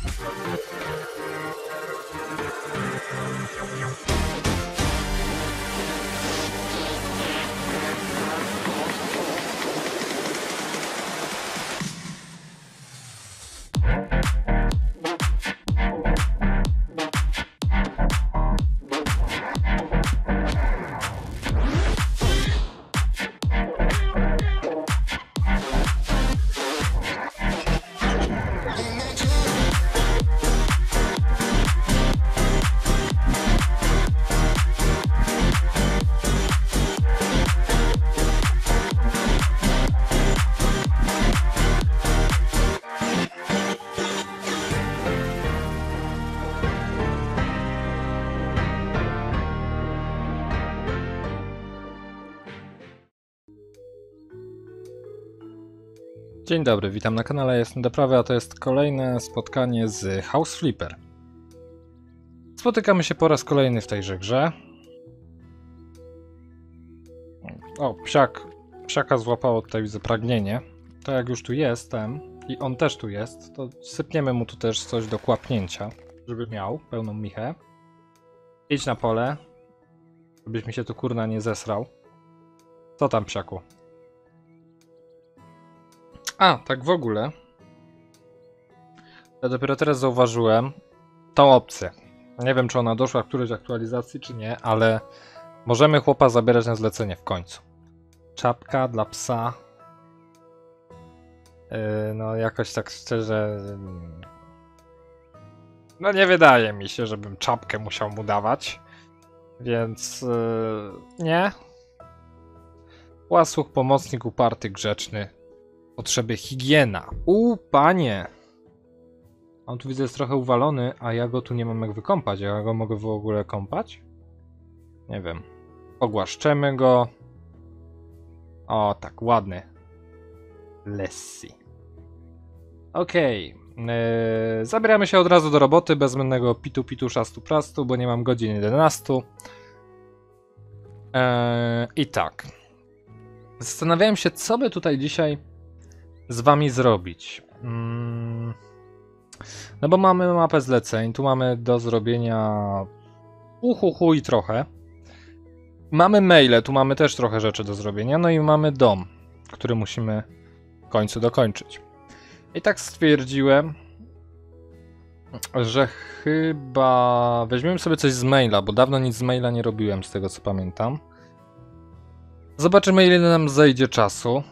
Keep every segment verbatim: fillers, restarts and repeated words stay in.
Dzień dobry, witam na kanale, jestem Deprawy, a to jest kolejne spotkanie z House Flipper. Spotykamy się po raz kolejny w tejże grze. O, psiak, psiaka złapało tutaj, widzę, pragnienie. To jak już tu jestem i on też tu jest, to sypniemy mu tu też coś do kłapnięcia, żeby miał pełną michę. Idź na pole, żebyś mi się tu kurna nie zesrał. Co tam, psiaku? A, tak w ogóle. Ja dopiero teraz zauważyłem tą opcję. Nie wiem, czy ona doszła w którejś aktualizacji, czy nie, ale możemy chłopa zabierać na zlecenie w końcu. Czapka dla psa. Yy, no jakoś tak szczerze... No nie wydaje mi się, żebym czapkę musiał mu dawać. Więc... Yy, nie. Łasuch, pomocnik, uparty, grzeczny. Potrzeby higiena. U, panie! On tu widzę jest trochę uwalony, a ja go tu nie mam jak wykąpać. Ja go mogę w ogóle kąpać? Nie wiem. Pogłaszczemy go. O, tak, ładny. Lessi. Okej. Okay. Yy, zabieramy się od razu do roboty, bez zbędnego pitu pitu szastu prastu, bo nie mam godzin jedenastu. Yy, I tak. Zastanawiałem się, co by tutaj dzisiaj z wami zrobić. Hmm. No bo mamy mapę zleceń, tu mamy do zrobienia uhuhu i trochę. Mamy maile, tu mamy też trochę rzeczy do zrobienia, no i mamy dom, który musimy w końcu dokończyć. I tak stwierdziłem, że chyba weźmiemy sobie coś z maila, bo dawno nic z maila nie robiłem, z tego co pamiętam. Zobaczymy, ile nam zejdzie czasu.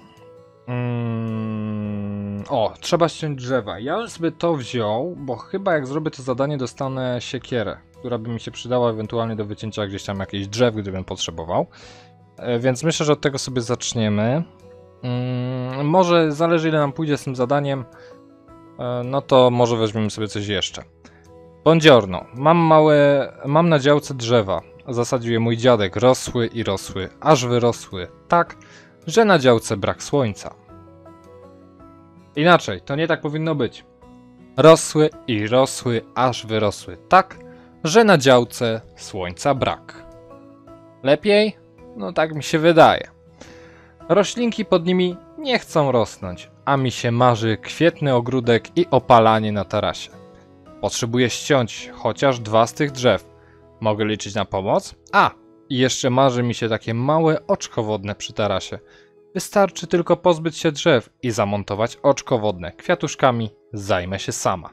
Hmm. O, trzeba ściąć drzewa. Ja już sobie to wziął, bo chyba jak zrobię to zadanie, dostanę siekierę, która by mi się przydała ewentualnie do wycięcia gdzieś tam jakichś drzew, gdybym potrzebował. E, więc myślę, że od tego sobie zaczniemy. Hmm, może zależy, ile nam pójdzie z tym zadaniem, e, no to może weźmiemy sobie coś jeszcze. Buongiorno. Mam małe, mam na działce drzewa. Zasadził je mój dziadek. Rosły i rosły, aż wyrosły tak, że na działce brak słońca. Inaczej, to nie tak powinno być. Rosły i rosły, aż wyrosły tak, że na działce słońca brak. Lepiej? No tak mi się wydaje. Roślinki pod nimi nie chcą rosnąć, a mi się marzy kwietny ogródek i opalanie na tarasie. Potrzebuję ściąć chociaż dwa z tych drzew. Mogę liczyć na pomoc? A, i jeszcze marzy mi się takie małe oczko wodne przy tarasie. Wystarczy tylko pozbyć się drzew i zamontować oczko wodne. Kwiatuszkami zajmę się sama.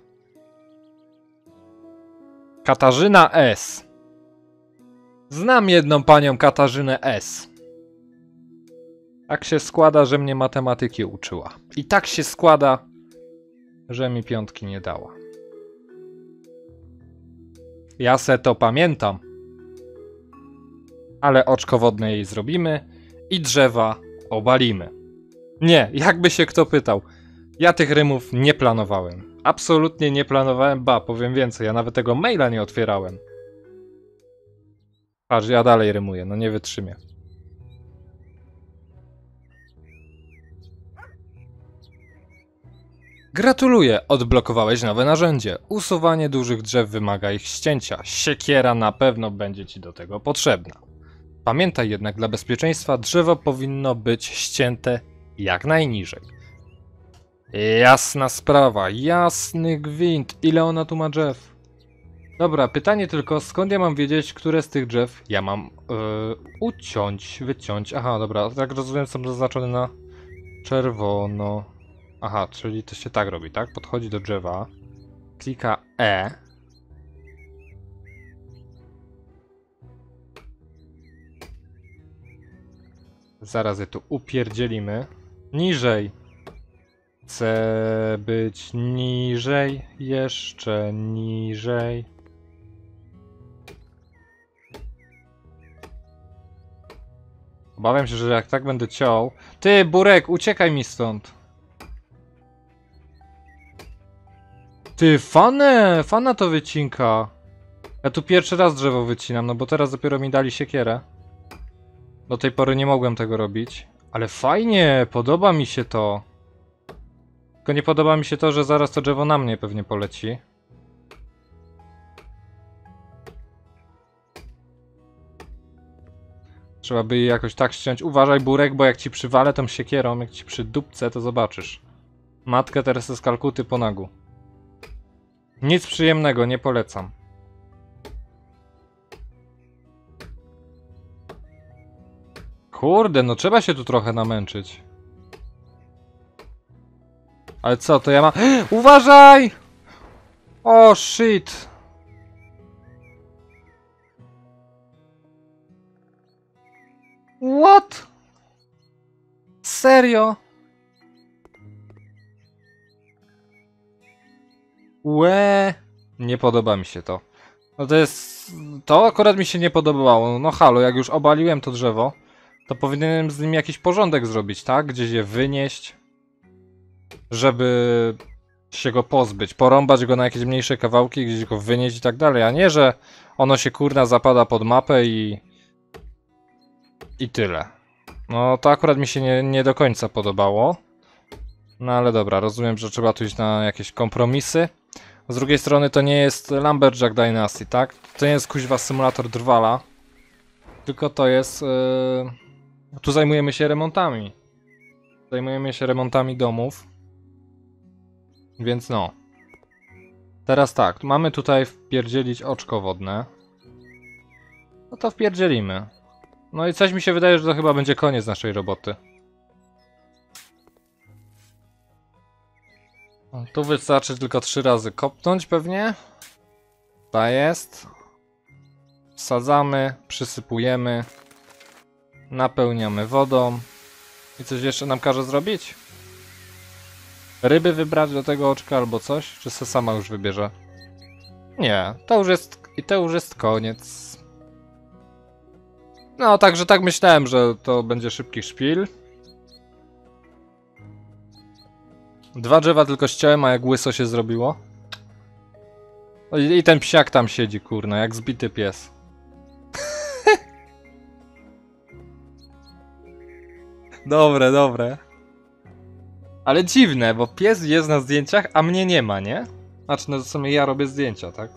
Katarzyna S. Znam jedną panią Katarzynę S. Tak się składa, że mnie matematyki uczyła. I tak się składa, że mi piątki nie dała. Ja se to pamiętam. Ale oczko wodne jej zrobimy i drzewa obalimy. Nie, jakby się kto pytał. Ja tych rymów nie planowałem. Absolutnie nie planowałem, ba, powiem więcej, ja nawet tego maila nie otwierałem. Patrz, ja dalej rymuję, no nie wytrzymię. Gratuluję, odblokowałeś nowe narzędzie. Usuwanie dużych drzew wymaga ich ścięcia. Siekiera na pewno będzie ci do tego potrzebna. Pamiętaj jednak, dla bezpieczeństwa drzewo powinno być ścięte jak najniżej. Jasna sprawa, jasny gwint. Ile ona tu ma drzew? Dobra, pytanie tylko, skąd ja mam wiedzieć, które z tych drzew ja mam yy, uciąć, wyciąć? Aha, dobra, tak rozumiem, są zaznaczone na czerwono. Aha, czyli to się tak robi, tak? Podchodzi do drzewa, klika E. Zaraz je tu upierdzielimy. Niżej. Chcę być niżej, jeszcze niżej. Obawiam się, że jak tak będę ciął... Ty, Burek, uciekaj mi stąd. Ty, fanę! Fana to wycinka. Ja tu pierwszy raz drzewo wycinam, no bo teraz dopiero mi dali siekierę. Do tej pory nie mogłem tego robić. Ale fajnie, podoba mi się to. Tylko nie podoba mi się to, że zaraz to drzewo na mnie pewnie poleci. Trzeba by je jakoś tak ściąć. Uważaj, Burek, bo jak ci przywalę tą siekierą, jak ci przydupcę, to zobaczysz. Matkę Teresę z Kalkuty po nagu. Nic przyjemnego, nie polecam. Kurde, no trzeba się tu trochę namęczyć. Ale co, to ja mam... Uważaj! O, shit! What? Serio? Łe, nie podoba mi się to. No to jest... To akurat mi się nie podobało. No halo, jak już obaliłem to drzewo, to powinienem z nim jakiś porządek zrobić, tak? Gdzieś je wynieść, żeby się go pozbyć. Porąbać go na jakieś mniejsze kawałki, gdzieś go wynieść i tak dalej. A nie, że ono się kurna zapada pod mapę i... I tyle. No to akurat mi się nie, nie do końca podobało. No ale dobra, rozumiem, że trzeba tu iść na jakieś kompromisy. Z drugiej strony to nie jest Lumberjack Dynasty, tak? To nie jest kuźwa symulator drwala. Tylko to jest... Yy... Tu zajmujemy się remontami. Zajmujemy się remontami domów. Więc no. Teraz tak, mamy tutaj wpierdzielić oczko wodne. No to wpierdzielimy. No i coś mi się wydaje, że to chyba będzie koniec naszej roboty. Tu wystarczy tylko trzy razy kopnąć pewnie. Ta jest. Wsadzamy, przysypujemy. Napełniamy wodą. I coś jeszcze nam każe zrobić? Ryby wybrać do tego oczka albo coś? Czy se sama już wybierze? Nie, to już jest... I to już jest koniec. No, także tak myślałem, że to będzie szybki szpil. Dwa drzewa tylko ściąłem, a jak łyso się zrobiło. I, i ten psiak tam siedzi, kurna, jak zbity pies. Dobre, dobre. Ale dziwne, bo pies jest na zdjęciach, a mnie nie ma, nie? Znaczy, no w sumie ja robię zdjęcia, tak?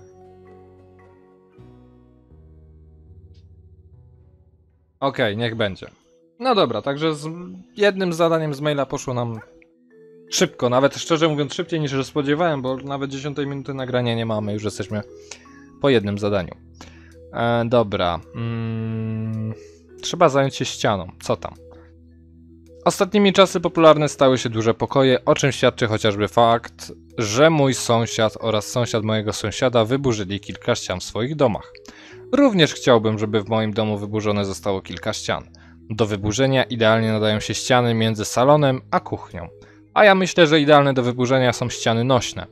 Okej, okay, niech będzie. No dobra, także z jednym zadaniem z maila poszło nam szybko, nawet szczerze mówiąc szybciej niż się spodziewałem, bo nawet dziesiątej minuty nagrania nie mamy, już jesteśmy po jednym zadaniu. E, dobra. Mm, trzeba zająć się ścianą. Co tam? Ostatnimi czasy popularne stały się duże pokoje, o czym świadczy chociażby fakt, że mój sąsiad oraz sąsiad mojego sąsiada wyburzyli kilka ścian w swoich domach. Również chciałbym, żeby w moim domu wyburzone zostało kilka ścian. Do wyburzenia idealnie nadają się ściany między salonem a kuchnią. A ja myślę, że idealne do wyburzenia są ściany nośne.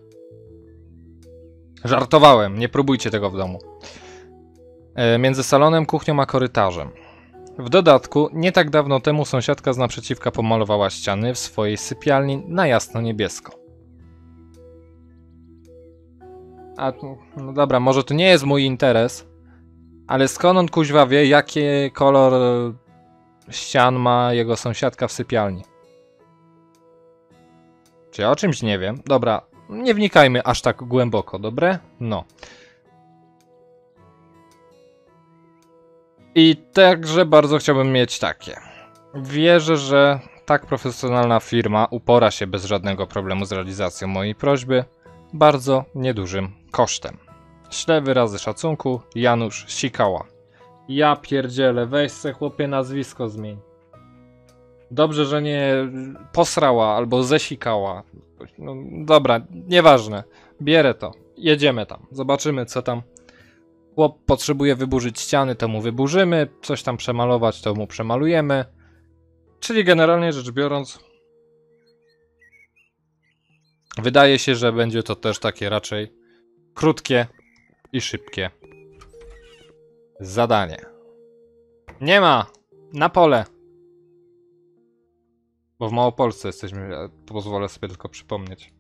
Żartowałem, nie próbujcie tego w domu. E, między salonem, kuchnią a korytarzem. W dodatku, nie tak dawno temu sąsiadka z naprzeciwka pomalowała ściany w swojej sypialni na jasno niebiesko. A, no dobra, może to nie jest mój interes, ale skąd on kuźwa wie, jaki kolor ścian ma jego sąsiadka w sypialni? Czy ja o czymś nie wiem? Dobra, nie wnikajmy aż tak głęboko, dobre? No. I także bardzo chciałbym mieć takie. Wierzę, że tak profesjonalna firma upora się bez żadnego problemu z realizacją mojej prośby bardzo niedużym kosztem. Ślę wyrazy szacunku, Janusz Sikała. Ja pierdzielę, weź se chłopie nazwisko zmień. Dobrze, że nie posrała albo zesikała. No, dobra, nieważne. Bierę to. Jedziemy tam. Zobaczymy, co tam. Chłop potrzebuje wyburzyć ściany, to mu wyburzymy. Coś tam przemalować, to mu przemalujemy. Czyli generalnie rzecz biorąc, wydaje się, że będzie to też takie raczej krótkie i szybkie zadanie. Nie ma! Na pole! Bo w Małopolsce jesteśmy, ja pozwolę sobie tylko przypomnieć.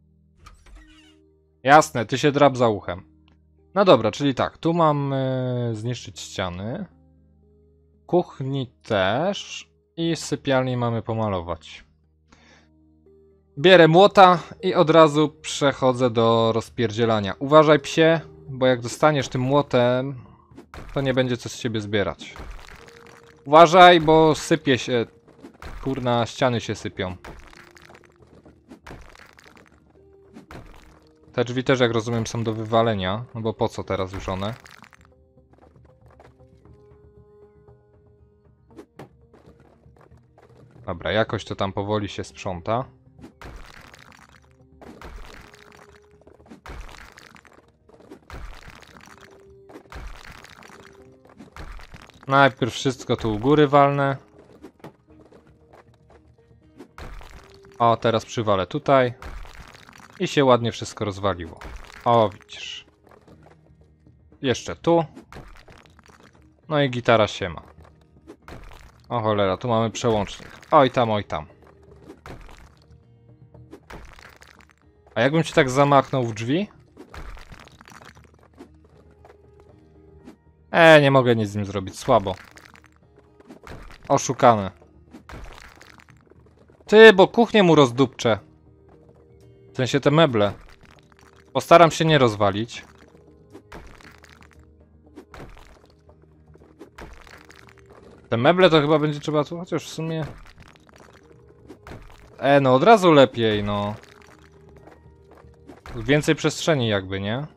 Jasne, ty się drap za uchem. No dobra, czyli tak, tu mam yy, zniszczyć ściany. Kuchni też. I sypialni mamy pomalować. Bierę młota i od razu przechodzę do rozpierdzielania. Uważaj, psie, bo jak dostaniesz tym młotem, to nie będzie co z ciebie zbierać. Uważaj, bo sypie się. Kurna, ściany się sypią. Te drzwi też, jak rozumiem, są do wywalenia. No bo po co teraz już one? Dobra, jakoś to tam powoli się sprząta. Najpierw wszystko tu u góry walnę. O, teraz przywalę tutaj. I się ładnie wszystko rozwaliło. O, widzisz. Jeszcze tu. No i gitara się ma. O cholera, tu mamy przełącznik. Oj tam, oj tam. A jakbym ci tak zamachnął w drzwi? E, nie mogę nic z nim zrobić, słabo. Oszukane. Ty, bo kuchnię mu rozdupczę. W sensie te meble. Postaram się nie rozwalić. Te meble to chyba będzie trzeba tu, chociaż w sumie... E, no od razu lepiej, no. Więcej przestrzeni jakby, nie?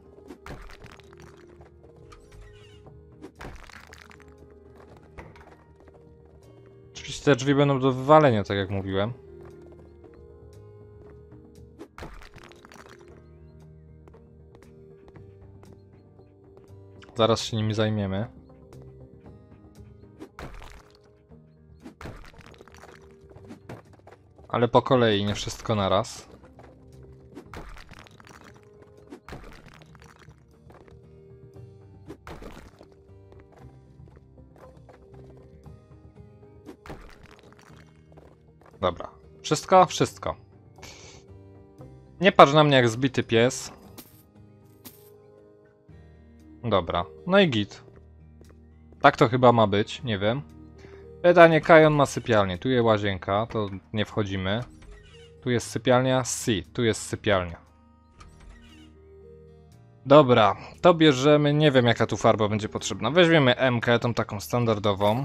Oczywiście te drzwi będą do wywalenia, tak jak mówiłem. Zaraz się nimi zajmiemy. Ale po kolei, nie wszystko naraz. Dobra. Wszystko? Wszystko. Nie patrz na mnie jak zbity pies. Dobra. No i git. Tak to chyba ma być, nie wiem. Pytanie, Kajon ma sypialnię. Tu jest łazienka, to nie wchodzimy. Tu jest sypialnia, si, tu jest sypialnia. Dobra, to bierzemy, nie wiem jaka tu farba będzie potrzebna. Weźmiemy M K, tą taką standardową.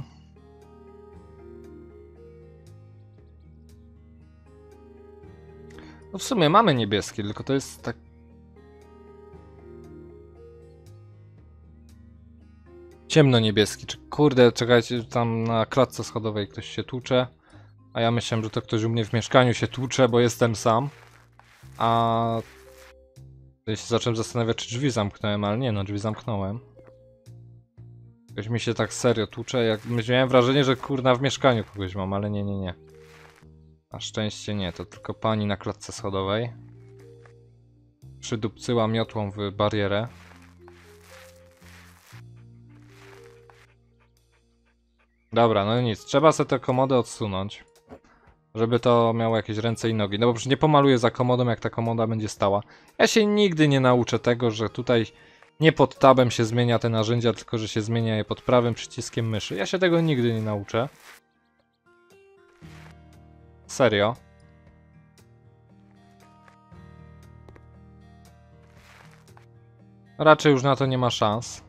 No w sumie mamy niebieskie, tylko to jest tak... Ciemno-niebieski, czy kurde, czekajcie, tam na klatce schodowej ktoś się tłucze. A ja myślałem, że to ktoś u mnie w mieszkaniu się tłucze, bo jestem sam. A... Ja się zacząłem zastanawiać, czy drzwi zamknąłem, ale nie no, drzwi zamknąłem. Ktoś mi się tak serio tłucze, jak... Miałem wrażenie, że kurna w mieszkaniu kogoś mam, ale nie, nie, nie. Na szczęście nie, to tylko pani na klatce schodowej. Przydupcyła miotłą w barierę. Dobra, no nic, trzeba sobie tę komodę odsunąć. Żeby to miało jakieś ręce i nogi. No bo przecież nie pomaluję za komodą, jak ta komoda będzie stała. Ja się nigdy nie nauczę tego, że tutaj nie pod tabem się zmienia te narzędzia, tylko że się zmienia je pod prawym przyciskiem myszy. Ja się tego nigdy nie nauczę. Serio. Raczej już na to nie ma szans.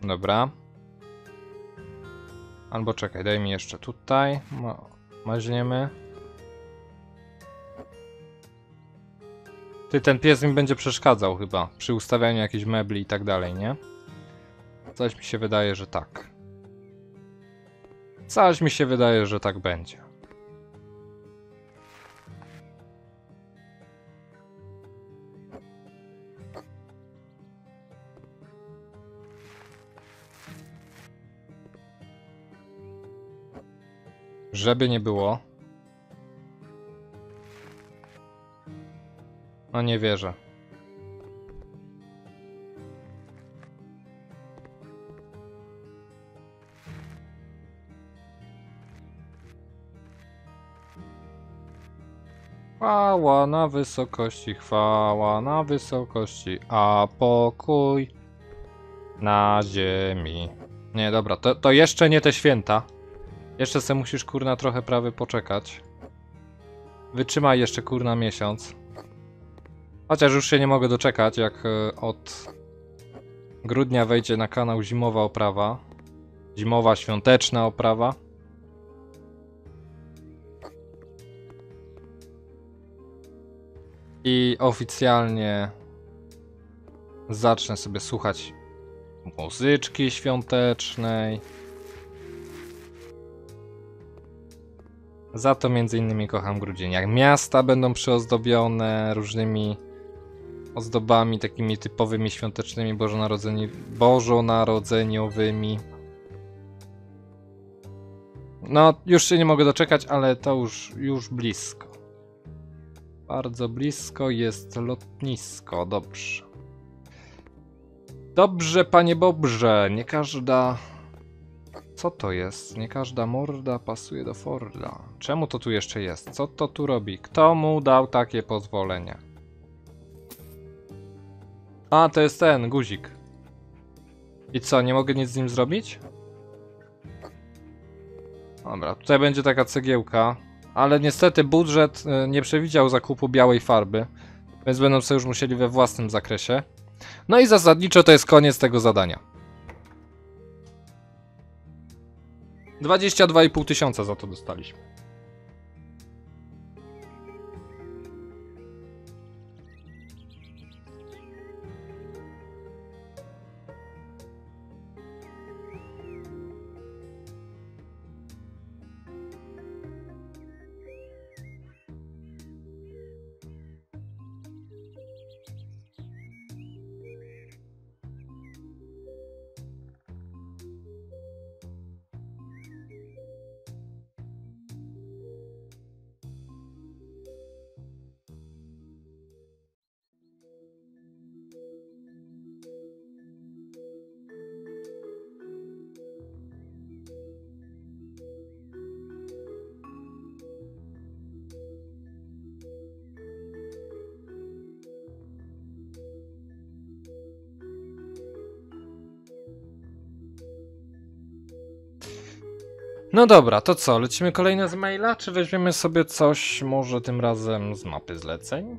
Dobra. Albo czekaj, daj mi jeszcze tutaj. Ma maźniemy. Ty, ten pies mi będzie przeszkadzał chyba przy ustawianiu jakichś mebli i tak dalej, nie? Coś mi się wydaje, że tak. Coś mi się wydaje, że tak będzie. Żeby nie było. No nie wierzę. Chwała na wysokości, chwała na wysokości, a pokój na ziemi. Nie, dobra, to, to jeszcze nie te święta. Jeszcze se musisz, kurna, trochę prawy poczekać. Wytrzymaj jeszcze, kurna, miesiąc. Chociaż już się nie mogę doczekać, jak e, od grudnia wejdzie na kanał zimowa oprawa. Zimowa, świąteczna oprawa. I oficjalnie zacznę sobie słuchać muzyczki świątecznej. Za to między innymi kocham grudzień. Jak miasta będą przyozdobione różnymi ozdobami takimi typowymi świątecznymi bożonarodzeni... bożonarodzeniowymi. No, już się nie mogę doczekać, ale to już, już blisko. Bardzo blisko jest lotnisko, dobrze. Dobrze, panie Bobrze, nie każda... Co to jest? Nie każda morda pasuje do Forda. Czemu to tu jeszcze jest? Co to tu robi? Kto mu dał takie pozwolenie? A, to jest ten, guzik. I co, nie mogę nic z nim zrobić? Dobra, tutaj będzie taka cegiełka. Ale niestety budżet nie przewidział zakupu białej farby. Więc będą sobie już musieli we własnym zakresie. No i zasadniczo to jest koniec tego zadania. dwadzieścia dwa i pół tysiąca za to dostaliśmy. No dobra, to co? Lecimy kolejne z maila, czy weźmiemy sobie coś może tym razem z mapy zleceń?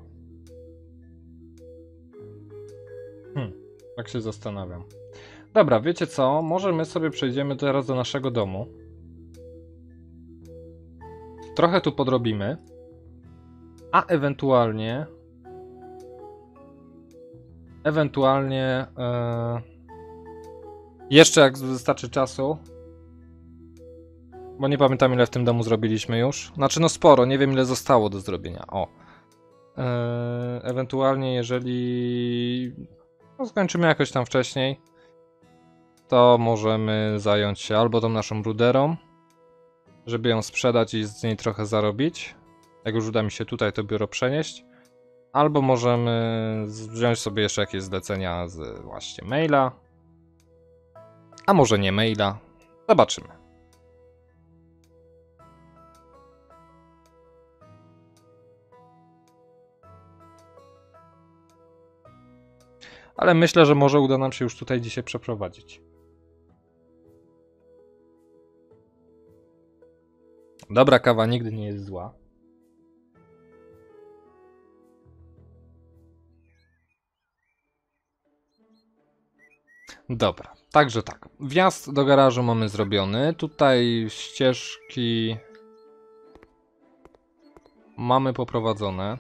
Hmm, tak się zastanawiam. Dobra, wiecie co? Może my sobie przejdziemy teraz do naszego domu. Trochę tu podrobimy. A ewentualnie... Ewentualnie... Yy, jeszcze jak wystarczy czasu... Bo nie pamiętam, ile w tym domu zrobiliśmy już. Znaczy, no sporo, nie wiem, ile zostało do zrobienia. O. Yy, ewentualnie, jeżeli no, skończymy jakoś tam wcześniej, to możemy zająć się albo tą naszą ruderą, żeby ją sprzedać i z niej trochę zarobić. Jak już uda mi się tutaj to biuro przenieść. Albo możemy wziąć sobie jeszcze jakieś zlecenia z właśnie maila. A może nie maila. Zobaczymy. Ale myślę, że może uda nam się już tutaj dzisiaj przeprowadzić. Dobra kawa nigdy nie jest zła. Dobra, także tak. Wjazd do garażu mamy zrobiony. Tutaj ścieżki mamy poprowadzone.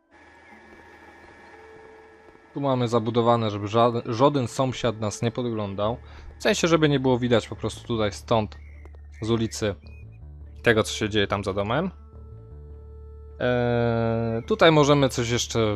Tu mamy zabudowane, żeby żaden, żaden sąsiad nas nie podglądał. W sensie, żeby nie było widać po prostu tutaj stąd, z ulicy, tego co się dzieje tam za domem. Eee, tutaj możemy coś jeszcze...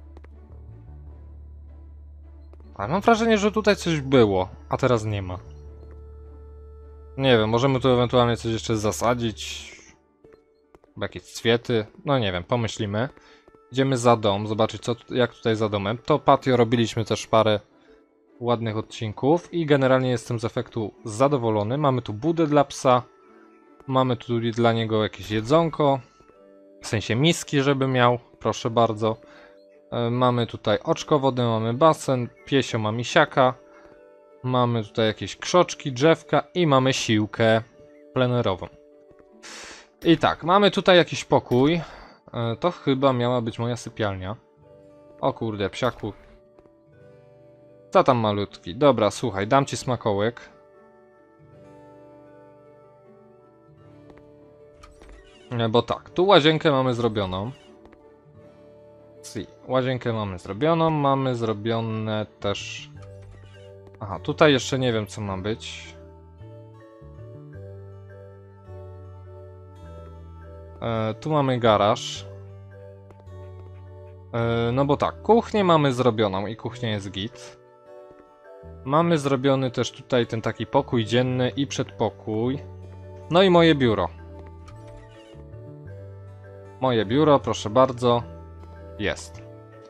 Ale mam wrażenie, że tutaj coś było, a teraz nie ma. Nie wiem, możemy tu ewentualnie coś jeszcze zasadzić. Jakieś cwiety, no nie wiem, pomyślimy. Idziemy za dom, zobaczyć co, jak tutaj za domem. To patio robiliśmy też parę ładnych odcinków i generalnie jestem z efektu zadowolony. Mamy tu budę dla psa. Mamy tu dla niego jakieś jedzonko. W sensie miski, żeby miał, proszę bardzo. Mamy tutaj oczko wody, mamy basen, piesio ma misiaka. Mamy tutaj jakieś krzoczki, drzewka i mamy siłkę plenerową. I tak, mamy tutaj jakiś pokój. To chyba miała być moja sypialnia. O kurde, psiaku. Co tam malutki? Dobra, słuchaj, dam ci smakołyk. Bo tak, tu łazienkę mamy zrobioną. Si, łazienkę mamy zrobioną, mamy zrobione też... Aha, tutaj jeszcze nie wiem co ma być. E, tu mamy garaż. E, no bo tak, kuchnię mamy zrobioną i kuchnia jest git. Mamy zrobiony też tutaj ten taki pokój dzienny i przedpokój. No i moje biuro. Moje biuro, proszę bardzo. Jest.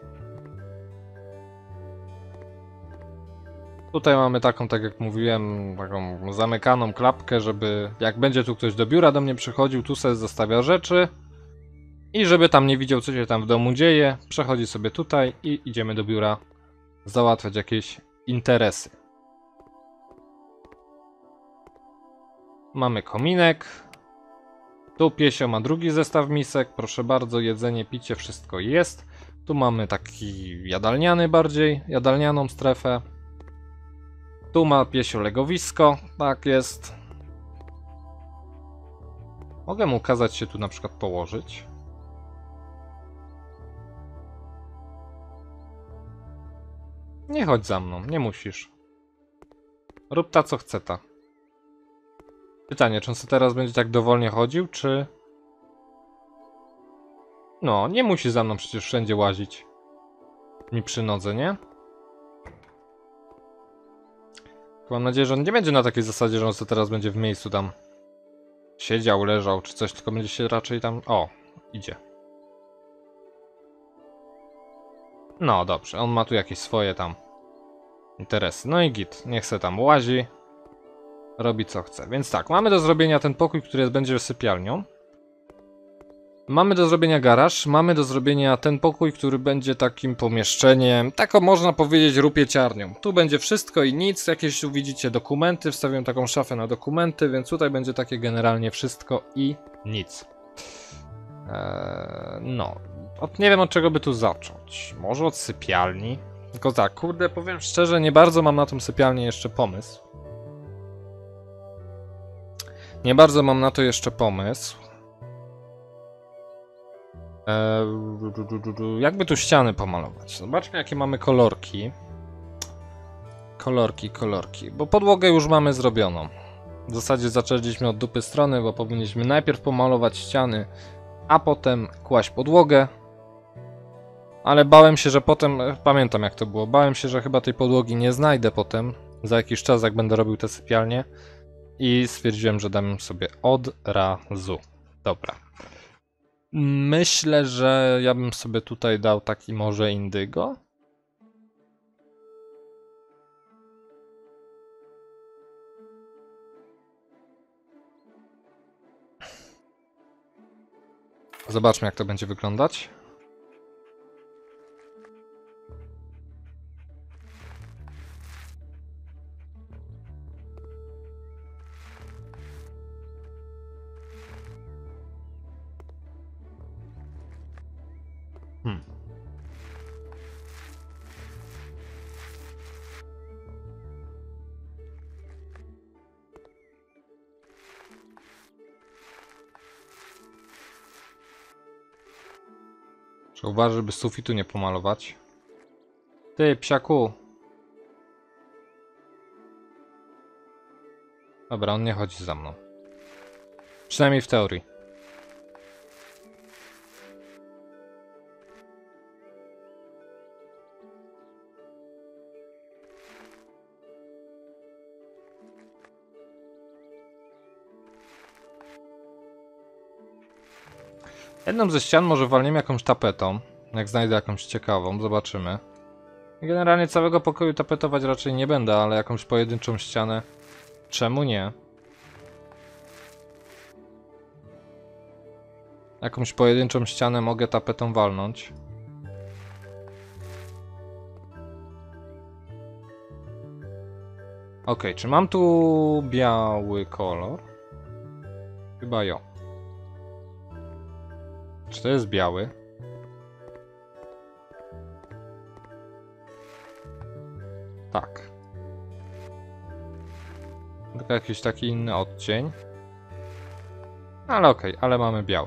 Tutaj mamy taką, tak jak mówiłem, taką zamykaną klapkę, żeby jak będzie tu ktoś do biura do mnie przychodził, tu sobie zostawia rzeczy i żeby tam nie widział, co się tam w domu dzieje, przechodzi sobie tutaj i idziemy do biura załatwiać jakieś interesy. Mamy kominek. Tu piesio ma drugi zestaw misek, proszę bardzo, jedzenie, picie, wszystko jest. Tu mamy taki jadalniany bardziej, jadalnianą strefę. Tu ma piesio legowisko, tak jest. Mogę mu kazać się tu na przykład położyć. Nie chodź za mną, nie musisz. Rób ta co chce ta. Pytanie, czy on sobie teraz będzie tak dowolnie chodził, czy... No, nie musi za mną przecież wszędzie łazić. Mi przy nodze, nie? Mam nadzieję, że on nie będzie na takiej zasadzie, że on sobie teraz będzie w miejscu tam siedział, leżał, czy coś, tylko będzie się raczej tam... O, idzie. No, dobrze, on ma tu jakieś swoje tam interesy. No i git, niech se tam łazi. Robi co chce. Więc tak, mamy do zrobienia ten pokój, który jest, będzie sypialnią. Mamy do zrobienia garaż, mamy do zrobienia ten pokój, który będzie takim pomieszczeniem, taką można powiedzieć rupieciarnią. Tu będzie wszystko i nic, jakieś tu widzicie dokumenty, wstawiłem taką szafę na dokumenty, więc tutaj będzie takie generalnie wszystko i nic. Eee, no, od, nie wiem od czego by tu zacząć. Może od sypialni? Tylko tak, kurde, powiem szczerze, nie bardzo mam na tą sypialnię jeszcze pomysł. Nie bardzo mam na to jeszcze pomysł. Eee, jakby tu ściany pomalować? Zobaczmy jakie mamy kolorki. Kolorki, kolorki. Bo podłogę już mamy zrobioną. W zasadzie zaczęliśmy od dupy strony, bo powinniśmy najpierw pomalować ściany, a potem kłaść podłogę. Ale bałem się, że potem... Pamiętam jak to było. Bałem się, że chyba tej podłogi nie znajdę potem. Za jakiś czas, jak będę robił te sypialnie. I stwierdziłem, że dam sobie od razu. Dobra. Myślę, że ja bym sobie tutaj dał taki może indygo. Zobaczmy jak to będzie wyglądać. Hmm. Muszę uważać, żeby sufitu nie pomalować. Ty, psiaku. Dobra, on nie chodzi za mną. Przynajmniej w teorii. Jedną ze ścian może walniemy jakąś tapetą. Jak znajdę jakąś ciekawą, zobaczymy. Generalnie całego pokoju tapetować raczej nie będę, ale jakąś pojedynczą ścianę. Czemu nie? Jakąś pojedynczą ścianę mogę tapetą walnąć. Ok, czy mam tu biały kolor? Chyba jo. Czy to jest biały? Tak. Tylko jakiś taki inny odcień. Ale okej, okay, ale mamy biały.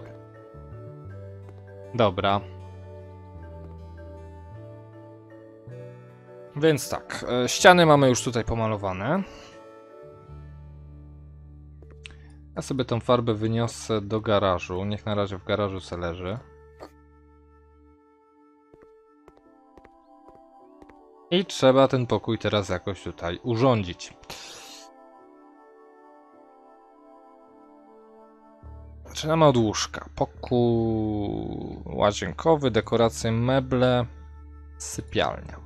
Dobra. Więc tak, ściany mamy już tutaj pomalowane. Ja sobie tą farbę wyniosę do garażu. Niech na razie w garażu se leży. I trzeba ten pokój teraz jakoś tutaj urządzić. Zaczynamy od łóżka. Pokój łazienkowy, dekoracje, meble, sypialnia.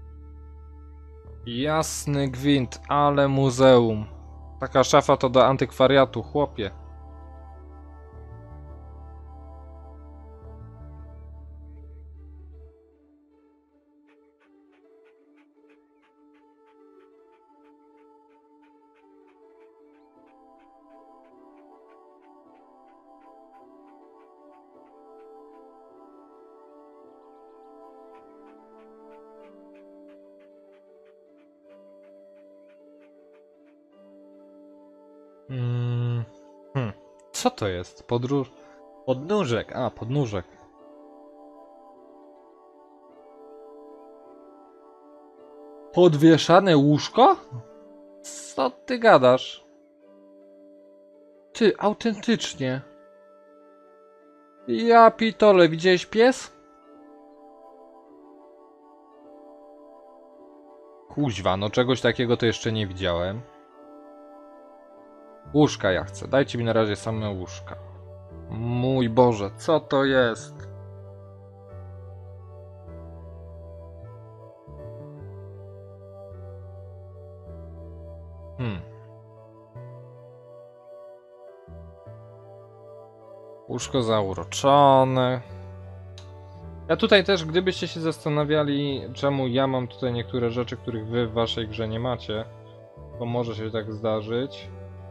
Jasny gwint, ale muzeum. Taka szafa to do antykwariatu, chłopie. Hmm. Hmm. Co to jest? Podróż... Podnóżek. A, podnóżek. Podwieszane łóżko? Co ty gadasz? Ty, autentycznie. Ja pitole, widziałeś pies? Kuźwa, no czegoś takiego to jeszcze nie widziałem. Łóżka ja chcę. Dajcie mi na razie same łóżka. Mój Boże, co to jest? Hmm. Łóżko zauroczone. Ja tutaj też, gdybyście się zastanawiali, czemu ja mam tutaj niektóre rzeczy, których wy w waszej grze nie macie, bo może się tak zdarzyć.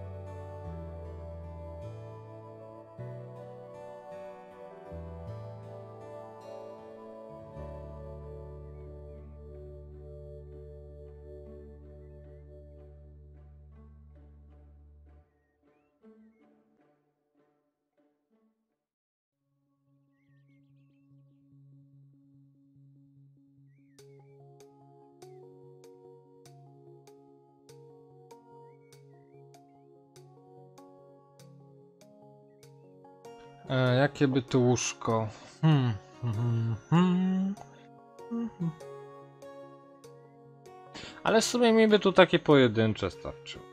E, jakie by tu łóżko? Hmm. Hmm. Hmm. Hmm. Ale w sumie mi by tu takie pojedyncze starczyło.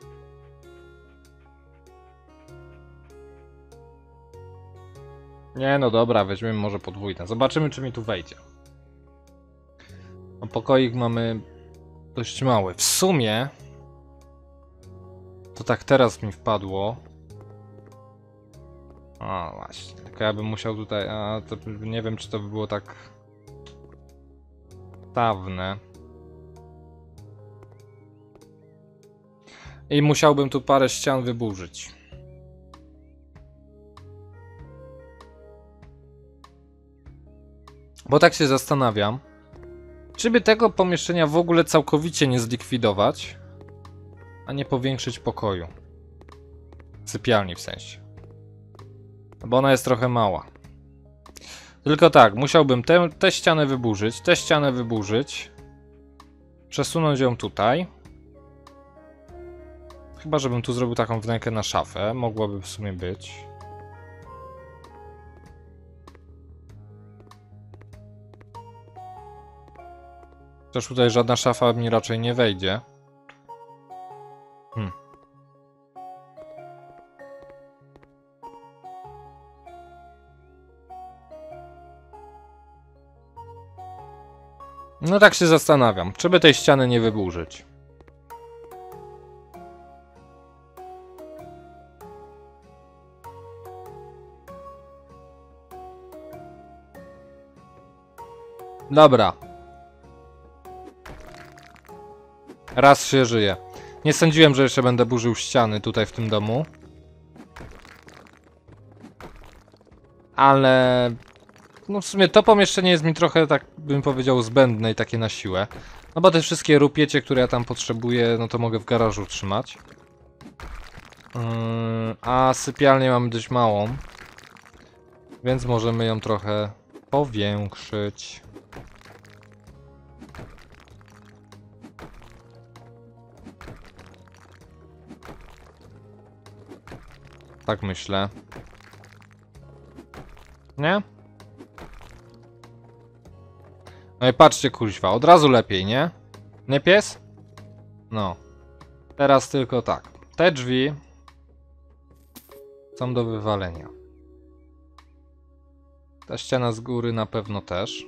Nie, no dobra, weźmiemy może podwójne. Zobaczymy, czy mi tu wejdzie. No, pokoik mamy dość mały. W sumie to tak teraz mi wpadło. A właśnie, tylko ja bym musiał tutaj, a to nie wiem, czy to by było tak stawne. I musiałbym tu parę ścian wyburzyć. Bo tak się zastanawiam, czy by tego pomieszczenia w ogóle całkowicie nie zlikwidować, a nie powiększyć pokoju. Sypialni w sensie. Bo ona jest trochę mała. Tylko tak, musiałbym tę, tę ścianę wyburzyć, tę ścianę wyburzyć. Przesunąć ją tutaj. Chyba, żebym tu zrobił taką wnękę na szafę. Mogłaby w sumie być. Też tutaj żadna szafa mi raczej nie wejdzie. Hmm. No tak się zastanawiam, czy by tej ściany nie wyburzyć. Dobra. Raz się żyje. Nie sądziłem, że jeszcze będę burzył ściany tutaj w tym domu. Ale... No w sumie to pomieszczenie jest mi trochę, tak bym powiedział, zbędne i takie na siłę. No bo te wszystkie rupiecie, które ja tam potrzebuję, no to mogę w garażu trzymać. Yy, a sypialnię mamy dość małą. Więc możemy ją trochę powiększyć. Tak myślę. Nie? No i patrzcie, kuźwa, od razu lepiej, nie? Nie pies? No. Teraz tylko tak. Te drzwi są do wywalenia. Ta ściana z góry na pewno też.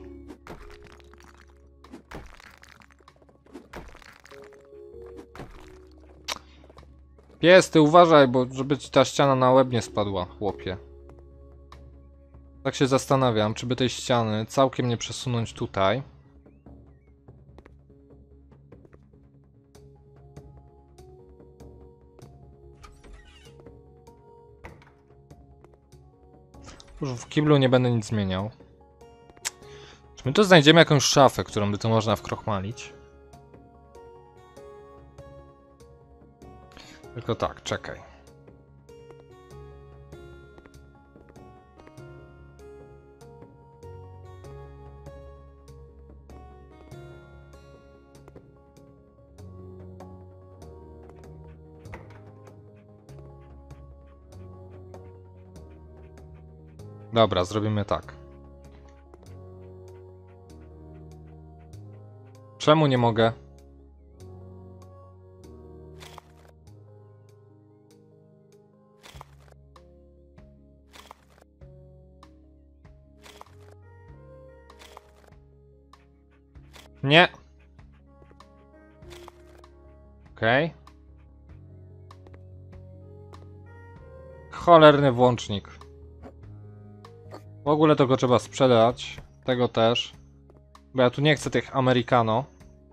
Pies, ty uważaj, bo żeby ci ta ściana na łeb nie spadła, chłopie. Tak się zastanawiam, czy by tej ściany całkiem nie przesunąć tutaj. Już w kiblu nie będę nic zmieniał. Czy my tu znajdziemy jakąś szafę, którą by tu można wkrochmalić? Tylko tak, czekaj. Dobra, zrobimy tak. Czemu nie mogę? Nie. Okej. Okay. Cholerny włącznik. W ogóle to go trzeba sprzedać. Tego też. Bo ja tu nie chcę tych Americano.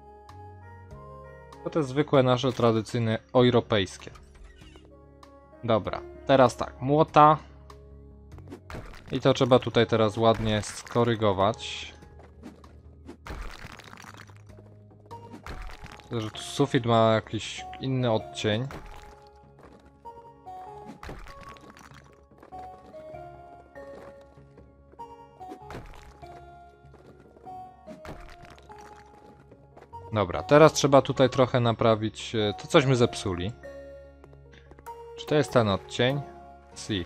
To te zwykłe nasze tradycyjne europejskie. Dobra. Teraz tak. Młota. I to trzeba tutaj teraz ładnie skorygować. Że tu sufit ma jakiś inny odcień. Dobra, teraz trzeba tutaj trochę naprawić. To cośmy zepsuli. Czy to jest ten odcień? Si.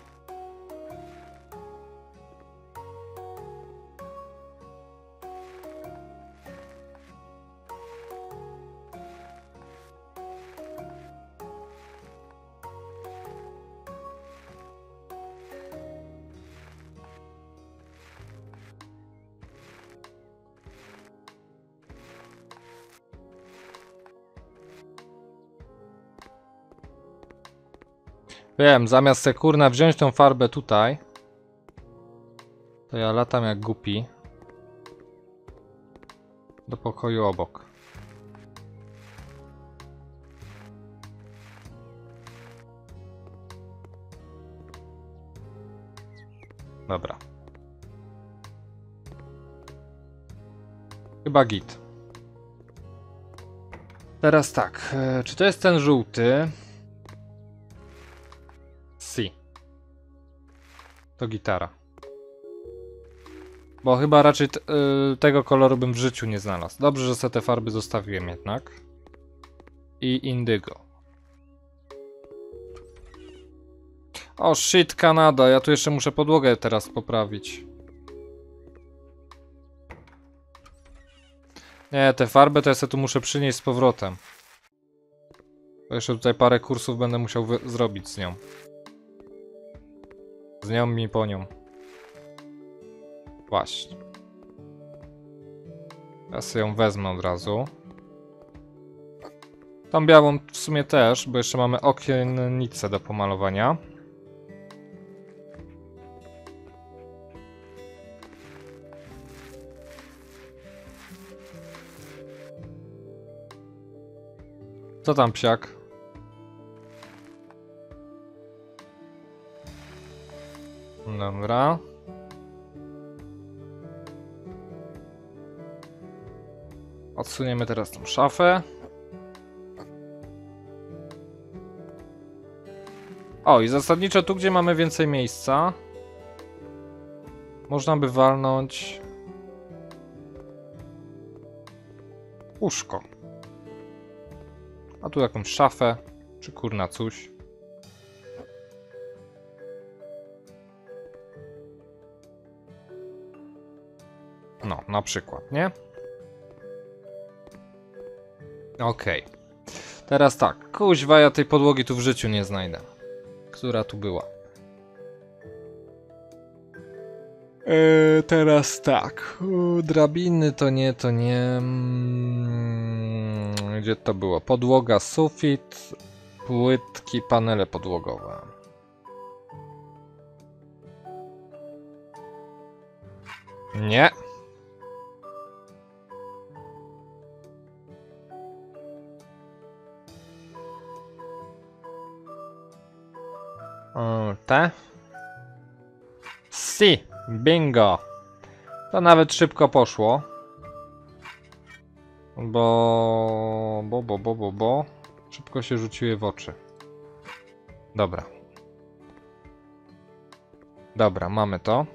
Wiem, zamiast se kurna wziąć tą farbę tutaj, to ja latam jak głupi do pokoju obok. Dobra. Chyba git. Teraz tak, e, czy to jest ten żółty? Si. To gitara. Bo chyba raczej t, y, tego koloru bym w życiu nie znalazł. Dobrze, że sobie te farby zostawiłem jednak. I indygo. O shit, Kanada. Ja tu jeszcze muszę podłogę teraz poprawić. Nie, tę farbę to ja sobie tu muszę przynieść z powrotem. Bo jeszcze tutaj parę kursów będę musiał zrobić z nią. Z nią i po nią. Właśnie. Ja sobie ją wezmę od razu. Tą białą w sumie też, bo jeszcze mamy okiennicę do pomalowania. Co tam, psiak? Dobra. Odsuniemy teraz tą szafę. O, i zasadniczo tu, gdzie mamy więcej miejsca, można by walnąć łóżko. A tu jakąś szafę, czy kurna coś. No, na przykład, nie? Okej. Okay. Teraz tak, kuźwa, ja tej podłogi tu w życiu nie znajdę. Która tu była? Eee, teraz tak. U, drabiny to nie, to nie. Mm, gdzie to było? Podłoga, sufit, płytki, panele podłogowe. Nie. Te? Si, bingo. To nawet szybko poszło. Bo... Bo, bo, bo, bo, bo. Szybko się rzuciły w oczy. Dobra. Dobra, mamy to.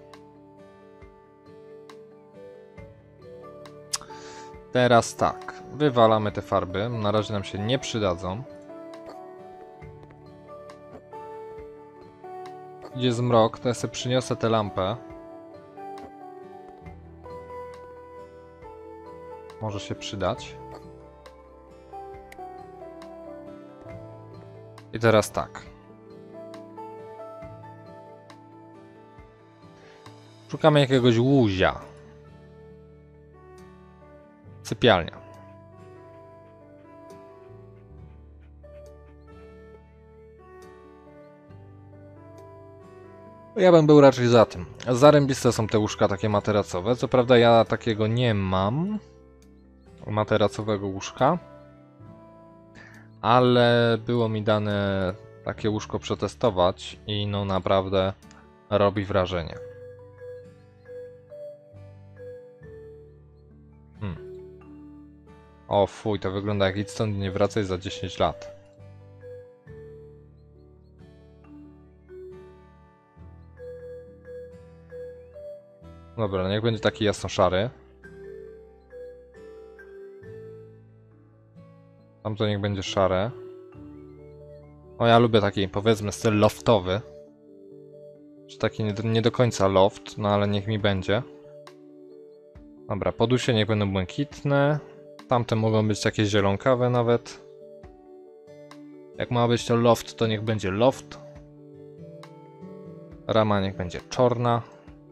Teraz tak. Wywalamy te farby. Na razie nam się nie przydadzą. Idzie zmrok, to ja sobie przyniosę tę lampę. Może się przydać. I teraz tak. Szukamy jakiegoś łuzia. Sypialnia. Ja bym był raczej za tym. Zarębiste są te łóżka takie materacowe. Co prawda ja takiego nie mam. Materacowego łóżka. Ale było mi dane takie łóżko przetestować i no naprawdę robi wrażenie. Hmm. O fuj, to wygląda jak idź stąd i nie wracaj za dziesięć lat. Dobra, niech będzie taki jasno-szary. Tamto niech będzie szare. O, ja lubię taki, powiedzmy, styl loftowy. Czy taki nie do, nie do końca loft, no ale niech mi będzie. Dobra, podusie niech będą błękitne. Tamte mogą być takie zielonkawe nawet. Jak ma być to loft, to niech będzie loft. Rama niech będzie czarna.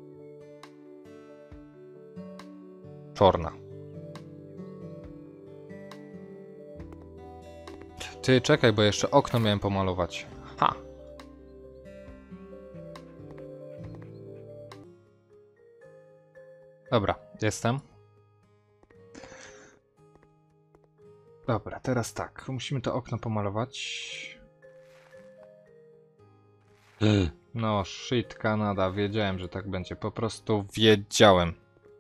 Czarna. Ty, czekaj, bo jeszcze okno miałem pomalować. Ha! Dobra, jestem. Dobra, teraz tak. Musimy to okno pomalować. Hmm. No, shit, Kanada. Wiedziałem, że tak będzie. Po prostu wiedziałem.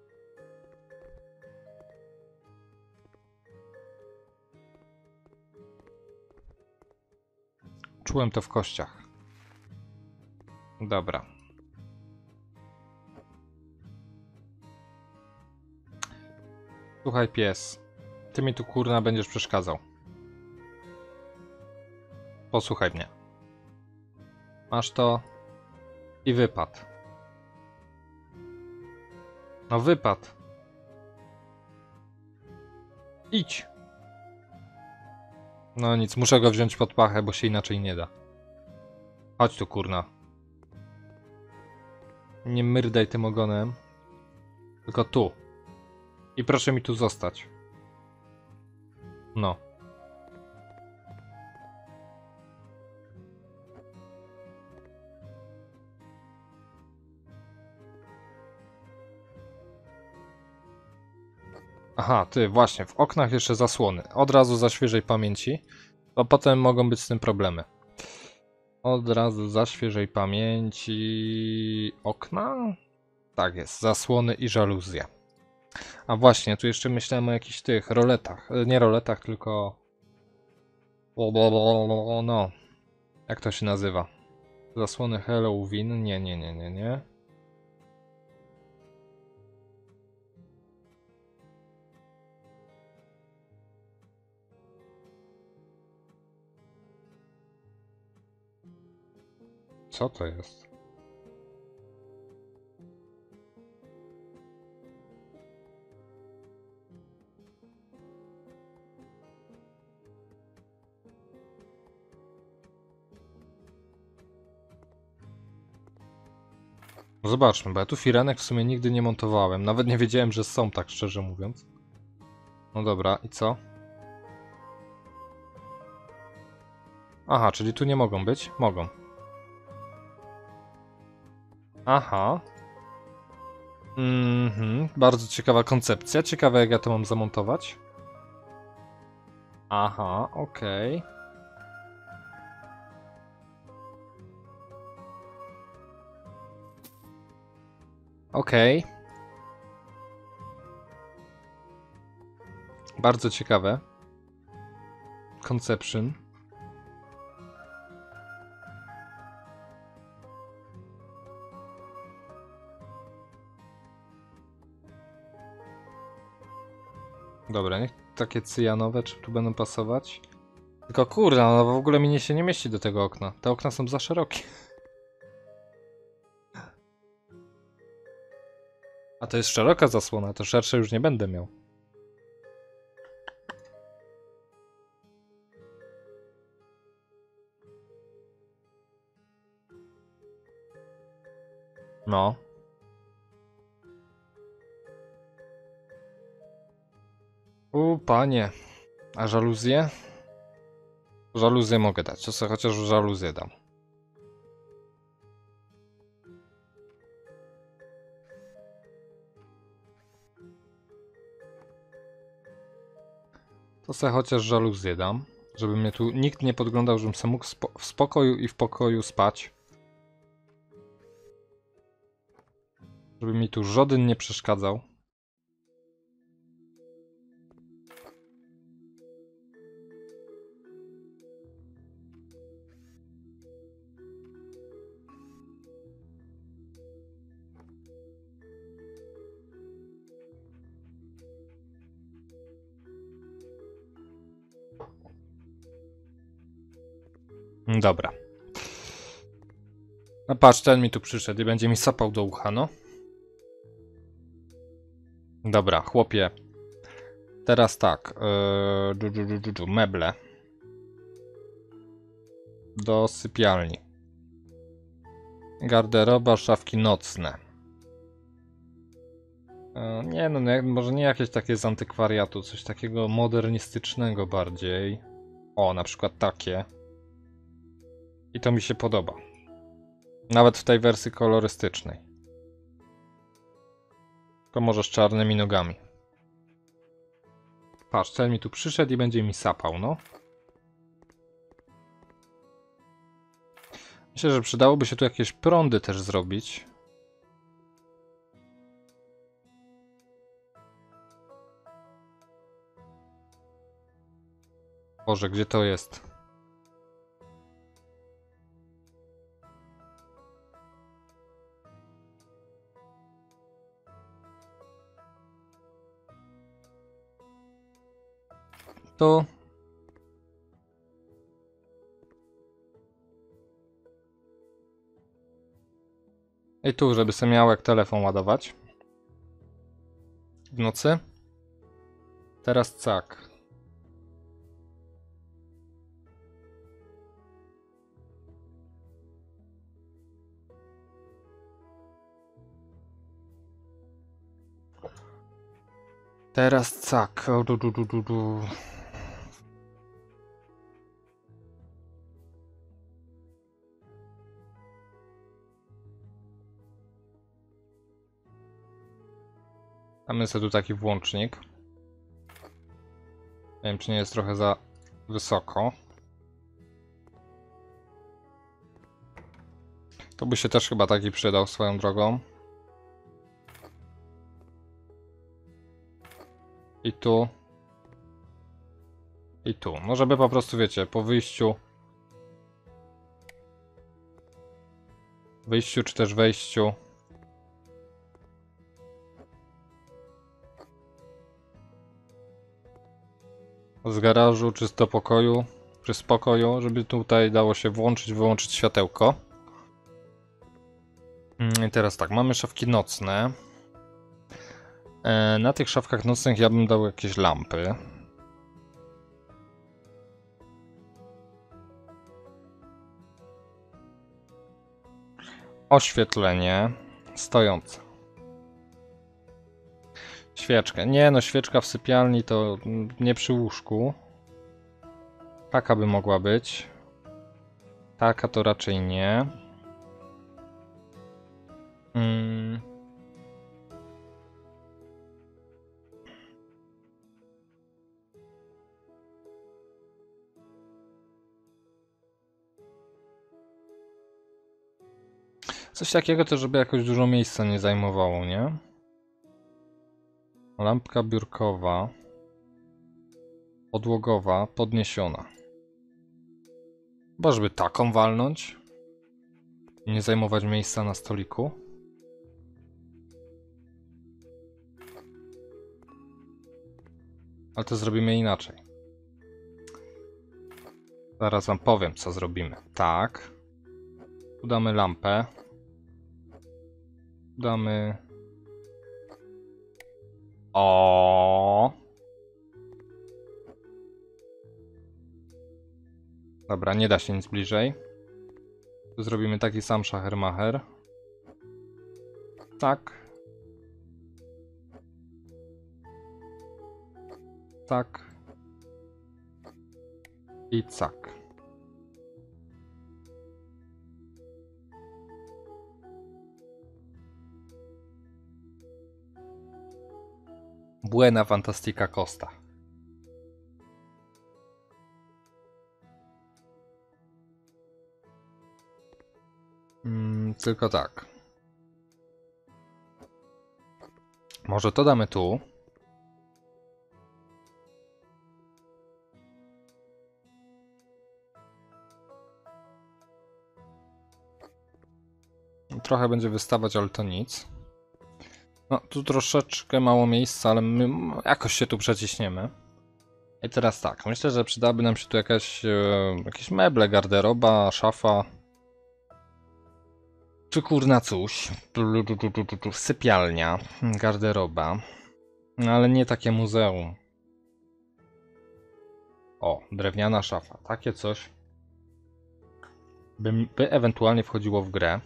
Czułem to w kościach. Dobra. Słuchaj, pies. Ty mi tu kurna będziesz przeszkadzał. Posłuchaj mnie. Masz to i wypad. No wypad. Idź. No nic, muszę go wziąć pod pachę, bo się inaczej nie da. Chodź tu, kurna. Nie myrdaj tym ogonem. Tylko tu. I proszę mi tu zostać. No. Aha, ty, właśnie, w oknach jeszcze zasłony. Od razu za świeżej pamięci, bo potem mogą być z tym problemy. Od razu za świeżej pamięci... Okna? Tak jest, zasłony i żaluzje. A właśnie, tu jeszcze myślałem o jakichś tych roletach. Nie roletach, tylko... No. Jak to się nazywa? Zasłony Halloween? Nie, nie, nie, nie, nie. Co to jest? No zobaczmy, bo ja tu firenek w sumie nigdy nie montowałem. Nawet nie wiedziałem, że są, tak szczerze mówiąc. No dobra, i co? Aha, czyli tu nie mogą być? Mogą. Aha. Mhm, bardzo ciekawa koncepcja. Ciekawe, jak ja to mam zamontować. Aha, okej. Okay. Okej. Okay. Bardzo ciekawe. Conception. Dobra, niech takie cyjanowe, czy tu będą pasować? Tylko kurde, no w ogóle mi nie się nie mieści do tego okna. Te okna są za szerokie. A to jest szeroka zasłona, to szersze już nie będę miał. No. U, panie. A żaluzje? Żaluzję mogę dać, to sobie chociaż żaluzję dam. To sobie chociaż żaluzję dam, żeby mnie tu nikt nie podglądał, żebym sobie mógł spo w spokoju i w pokoju spać. Żeby mi tu żaden nie przeszkadzał. Dobra. No patrz, ten mi tu przyszedł i będzie mi sapał do ucha, no. Dobra, chłopie. Teraz tak. Yy, dżu, dżu, dżu, dżu, meble. Do sypialni. Garderoba, szafki nocne. Yy, nie no, nie, może nie jakieś takie z antykwariatu, coś takiego modernistycznego bardziej. O, na przykład takie. I to mi się podoba. Nawet w tej wersji kolorystycznej. Tylko może z czarnymi nogami. Patrz, ten mi tu przyszedł i będzie mi sapał, no. Myślę, że przydałoby się tu jakieś prądy też zrobić. Boże, gdzie to jest? Tu. I tu, żeby sobie miał jak telefon ładować. W nocy. Teraz cak. Teraz cak. O, du, du, du, du, du. Mamy sobie tu taki włącznik. Nie wiem, czy nie jest trochę za wysoko. To by się też chyba taki przydał swoją drogą. I tu. I tu. No żeby po prostu, wiecie, po wyjściu. Wyjściu czy też wejściu. Z garażu czy z do pokoju, czy z pokoju, żeby tutaj dało się włączyć, wyłączyć światełko. I teraz tak, mamy szafki nocne. Na tych szafkach nocnych ja bym dał jakieś lampy. Oświetlenie stojące. Świeczkę. Nie no, świeczka w sypialni to nie przy łóżku. Taka by mogła być. Taka to raczej nie. Hmm. Coś takiego to, żeby jakoś dużo miejsca nie zajmowało, nie? Lampka biurkowa. Podłogowa, podniesiona. Chyba, żeby taką walnąć. I nie zajmować miejsca na stoliku. Ale to zrobimy inaczej. Zaraz wam powiem, co zrobimy. Tak. Tu damy lampę. Tu damy... O. Dobra, nie da się nic bliżej. Tu zrobimy taki sam szachermacher. Tak. Tak. I cak. Buena fantastica costa. Mm, tylko tak. Może to damy tu. Trochę będzie wystawać, ale to nic. No, tu troszeczkę mało miejsca, ale my jakoś się tu przeciśniemy. I teraz tak, myślę, że przydałaby nam się tu jakaś, e, jakieś meble, garderoba, szafa. Czy kurna coś. Sypialnia, garderoba. No, ale nie takie muzeum. O, drewniana szafa. Takie coś by, by ewentualnie wchodziło w grę.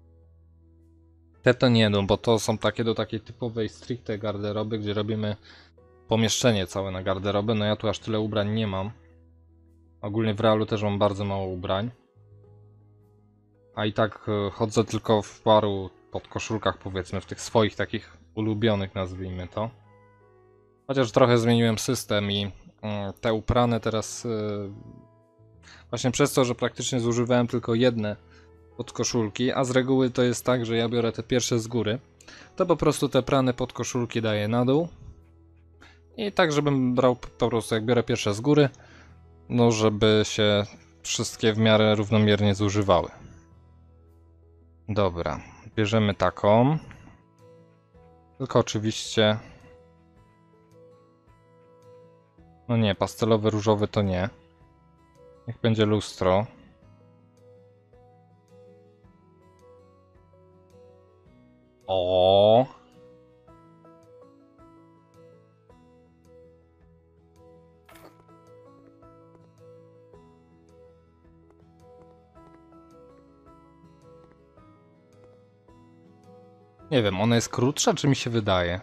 Te to nie, no bo to są takie do takiej typowej stricte garderoby, gdzie robimy pomieszczenie całe na garderobę. No ja tu aż tyle ubrań nie mam. Ogólnie w realu też mam bardzo mało ubrań. A i tak chodzę tylko w paru podkoszulkach, powiedzmy, w tych swoich takich ulubionych, nazwijmy to. Chociaż trochę zmieniłem system i te uprane teraz... Właśnie przez to, że praktycznie zużywałem tylko jedne podkoszulki, a z reguły to jest tak, że ja biorę te pierwsze z góry, to po prostu te prane podkoszulki daję na dół. I tak, żebym brał po prostu, jak biorę pierwsze z góry, no żeby się wszystkie w miarę równomiernie zużywały. Dobra, bierzemy taką. Tylko oczywiście No nie, pastelowy, różowy to nie. Niech będzie lustro. O. Nie wiem, ona jest krótsza, czy mi się wydaje?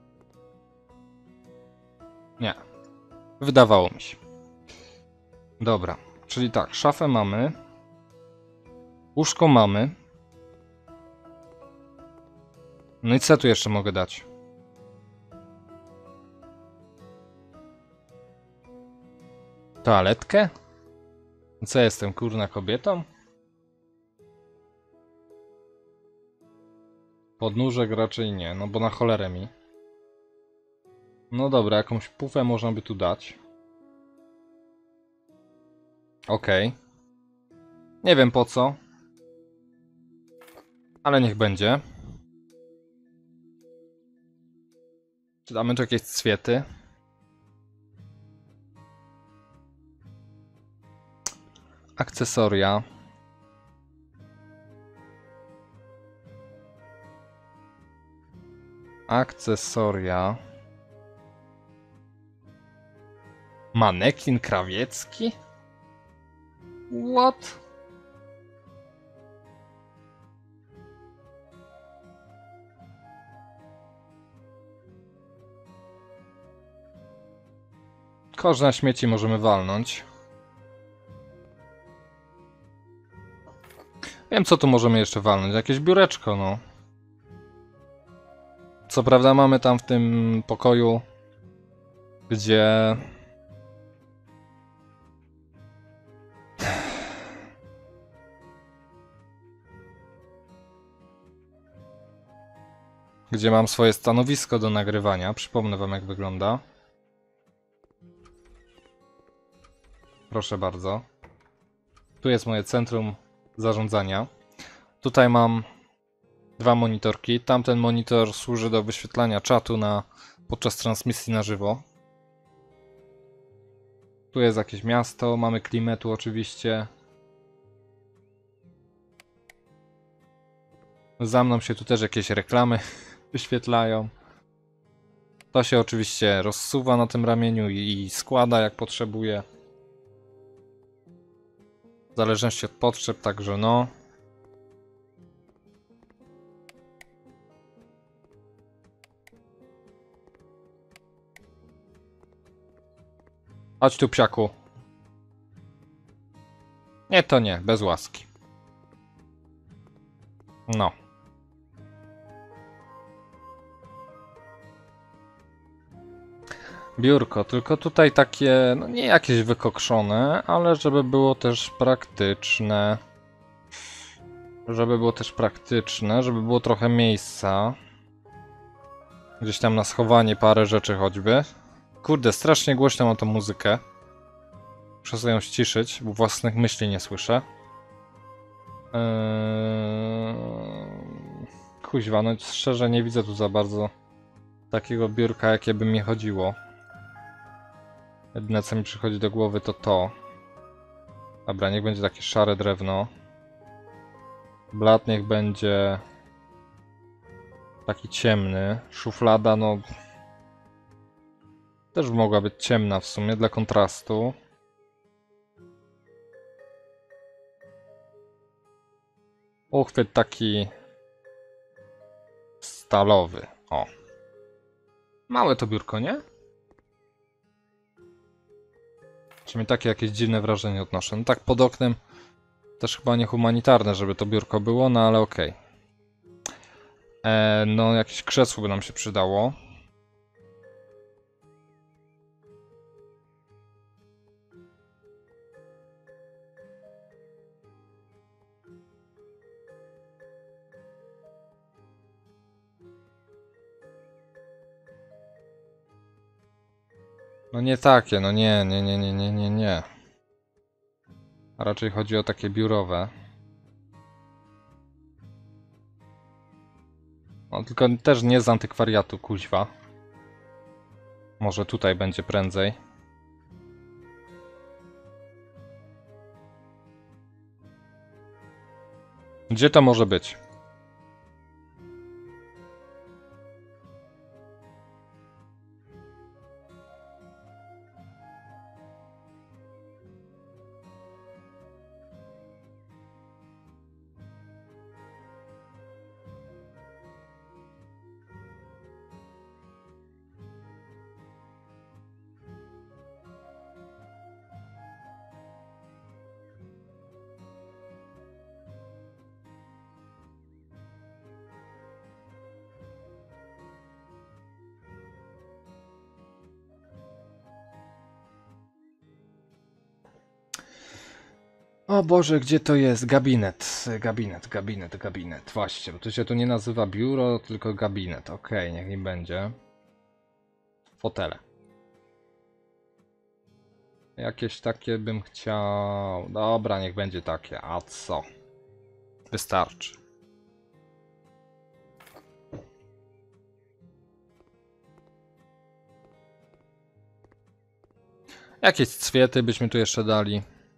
Nie. Wydawało mi się. Dobra, czyli tak, szafę mamy. Łóżko mamy. No i co tu jeszcze mogę dać? Toaletkę? Co jestem, kurna kobietą? Podnóżek raczej nie, no bo na cholerę mi. No dobra, jakąś pufę można by tu dać. Okej. Okay. Nie wiem po co. Ale niech będzie. Czy damy tu jakieś cwiety? Akcesoria. Akcesoria. Manekin krawiecki? What? Kosz na śmieci możemy walnąć. Wiem, co tu możemy jeszcze walnąć. Jakieś biureczko, no. Co prawda mamy tam w tym pokoju, gdzie... Gdzie mam swoje stanowisko do nagrywania. Przypomnę wam, jak wygląda. Proszę bardzo. Tu jest moje centrum zarządzania. Tutaj mam dwa monitorki. Tamten monitor służy do wyświetlania czatu na, podczas transmisji na żywo. Tu jest jakieś miasto. Mamy klimetu oczywiście. Za mną się tu też jakieś reklamy wyświetlają. To się oczywiście rozsuwa na tym ramieniu i składa jak potrzebuje. W zależności od potrzeb, także no. Chodź tu, psiaku. Nie, to nie, bez łaski. No. Biurko, tylko tutaj takie, no nie jakieś wykokszone, ale żeby było też praktyczne. Żeby było też praktyczne, żeby było trochę miejsca. Gdzieś tam na schowanie parę rzeczy choćby. Kurde, strasznie głośno mam tą muzykę. Muszę sobie ją ściszyć, bo własnych myśli nie słyszę. Eee... Kuźwa, no szczerze nie widzę tu za bardzo takiego biurka, jakie by mi chodziło. Jedyne, co mi przychodzi do głowy, to to. Dobra, niech będzie takie szare drewno. Blat niech będzie taki ciemny. Szuflada, no... też mogła być ciemna w sumie, dla kontrastu. Uchwyt taki... stalowy. O. Małe to biurko, nie? Przynajmniej takie jakieś dziwne wrażenie odnoszę. No tak pod oknem też chyba niehumanitarne, żeby to biurko było, no ale okej. Okay. E, no jakieś krzesło by nam się przydało. No nie takie, no nie, nie, nie, nie, nie, nie, nie. A raczej chodzi o takie biurowe. No tylko też nie z antykwariatu, kuźwa. Może tutaj będzie prędzej. Gdzie to może być? O Boże, gdzie to jest? Gabinet, gabinet, gabinet, gabinet. Właśnie, bo to się tu nie nazywa biuro, tylko gabinet. Okej, niech nie będzie. Fotele. Jakieś takie bym chciał... Dobra, niech będzie takie. A co? Wystarczy. Jakieś cwiety byśmy tu jeszcze dali.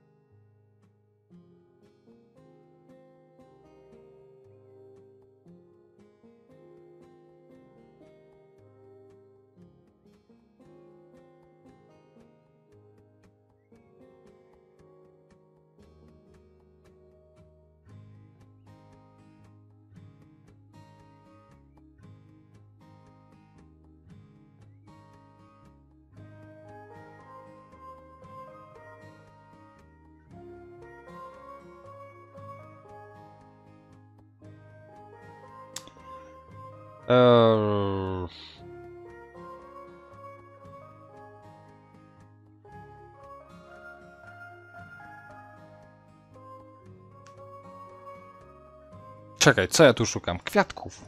Eee... Czekaj, co ja tu szukam? Kwiatków.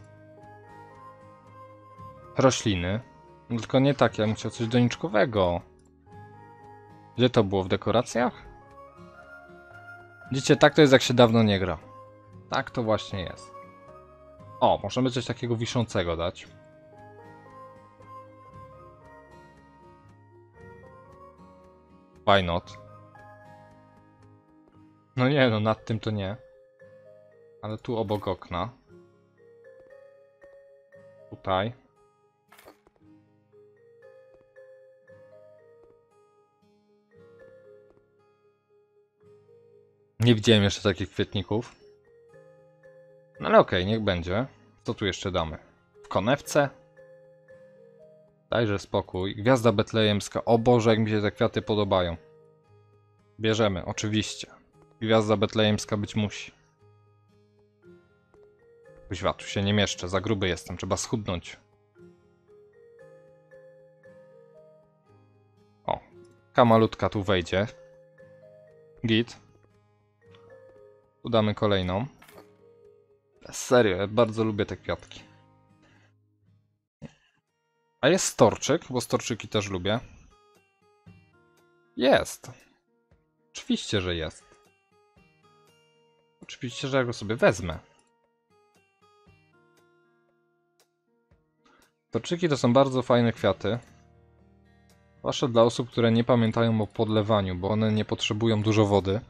Rośliny. No tylko nie takie, ja bym chciał coś doniczkowego. Gdzie to było? W dekoracjach? Widzicie, tak to jest jak się dawno nie gra. Tak to właśnie jest. O, możemy coś takiego wiszącego dać. Why not? No nie, no nad tym to nie. Ale tu obok okna. Tutaj. Nie widziałem jeszcze takich kwietników. No ale okej, okay, niech będzie. Co tu jeszcze damy? W konewce? Dajże spokój. Gwiazda betlejemska. O Boże, jak mi się te kwiaty podobają. Bierzemy, oczywiście. Gwiazda betlejemska być musi. Kuźwa, tu się nie mieszczę, za gruby jestem, trzeba schudnąć. O, taka malutka tu wejdzie. Git. Tu damy kolejną. Serio, ja bardzo lubię te kwiatki. A jest storczyk, bo storczyki też lubię. Jest. Oczywiście, że jest. Oczywiście, że ja go sobie wezmę. Storczyki to są bardzo fajne kwiaty. Zwłaszcza dla osób, które nie pamiętają o podlewaniu, bo one nie potrzebują dużo wody.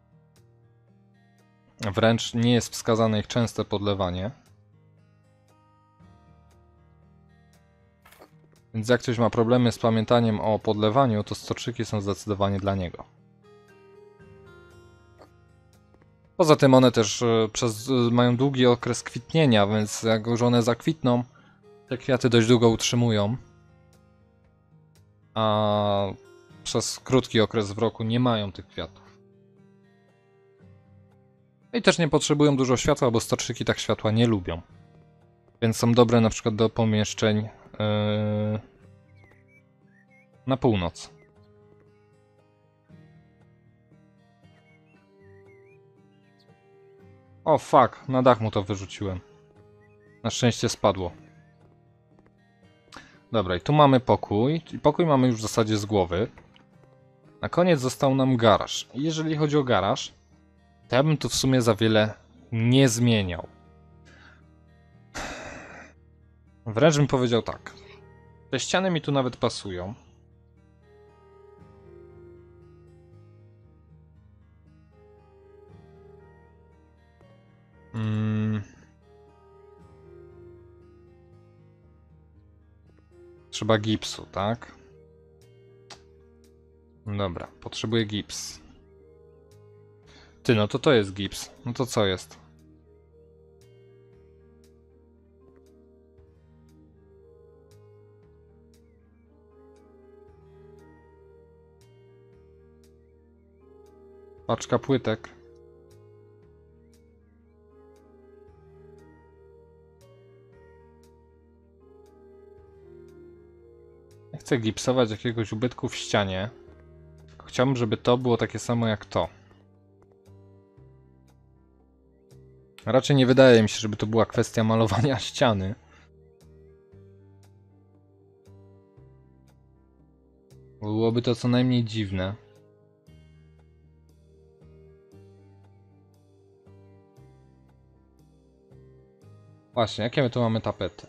Wręcz nie jest wskazane ich częste podlewanie. Więc jak ktoś ma problemy z pamiętaniem o podlewaniu, to storczyki są zdecydowanie dla niego. Poza tym one też przez, mają długi okres kwitnienia, więc jak już one zakwitną, te kwiaty dość długo utrzymują. A przez krótki okres w roku nie mają tych kwiatów. I też nie potrzebują dużo światła, bo storczyki tak światła nie lubią. Więc są dobre na przykład do pomieszczeń yy, na północ. O fuck, na dach mu to wyrzuciłem. Na szczęście spadło. Dobra, i tu mamy pokój. I pokój mamy już w zasadzie z głowy. Na koniec został nam garaż. I jeżeli chodzi o garaż, to ja bym tu w sumie za wiele nie zmieniał. Wręcz bym powiedział tak. Te ściany mi tu nawet pasują. Trzeba gipsu, tak? Dobra, potrzebuję gips. Ty, no to to jest gips. No to co jest? Paczka płytek. Nie chcę gipsować jakiegoś ubytku w ścianie. Tylko chciałbym, żeby to było takie samo jak to. Raczej nie wydaje mi się, żeby to była kwestia malowania ściany. Byłoby to co najmniej dziwne. Właśnie, jakie my tu mamy tapety?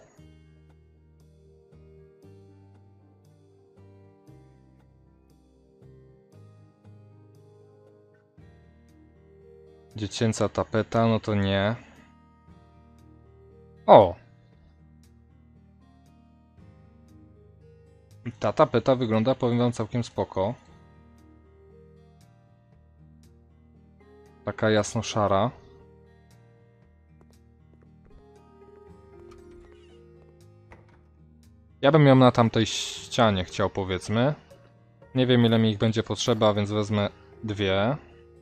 Dziecięca tapeta, no to nie. O! Ta tapeta wygląda, powiem wam, całkiem spoko. Taka jasno-szara. Ja bym ją na tamtej ścianie chciał, powiedzmy. Nie wiem, ile mi ich będzie potrzeba, więc wezmę dwie.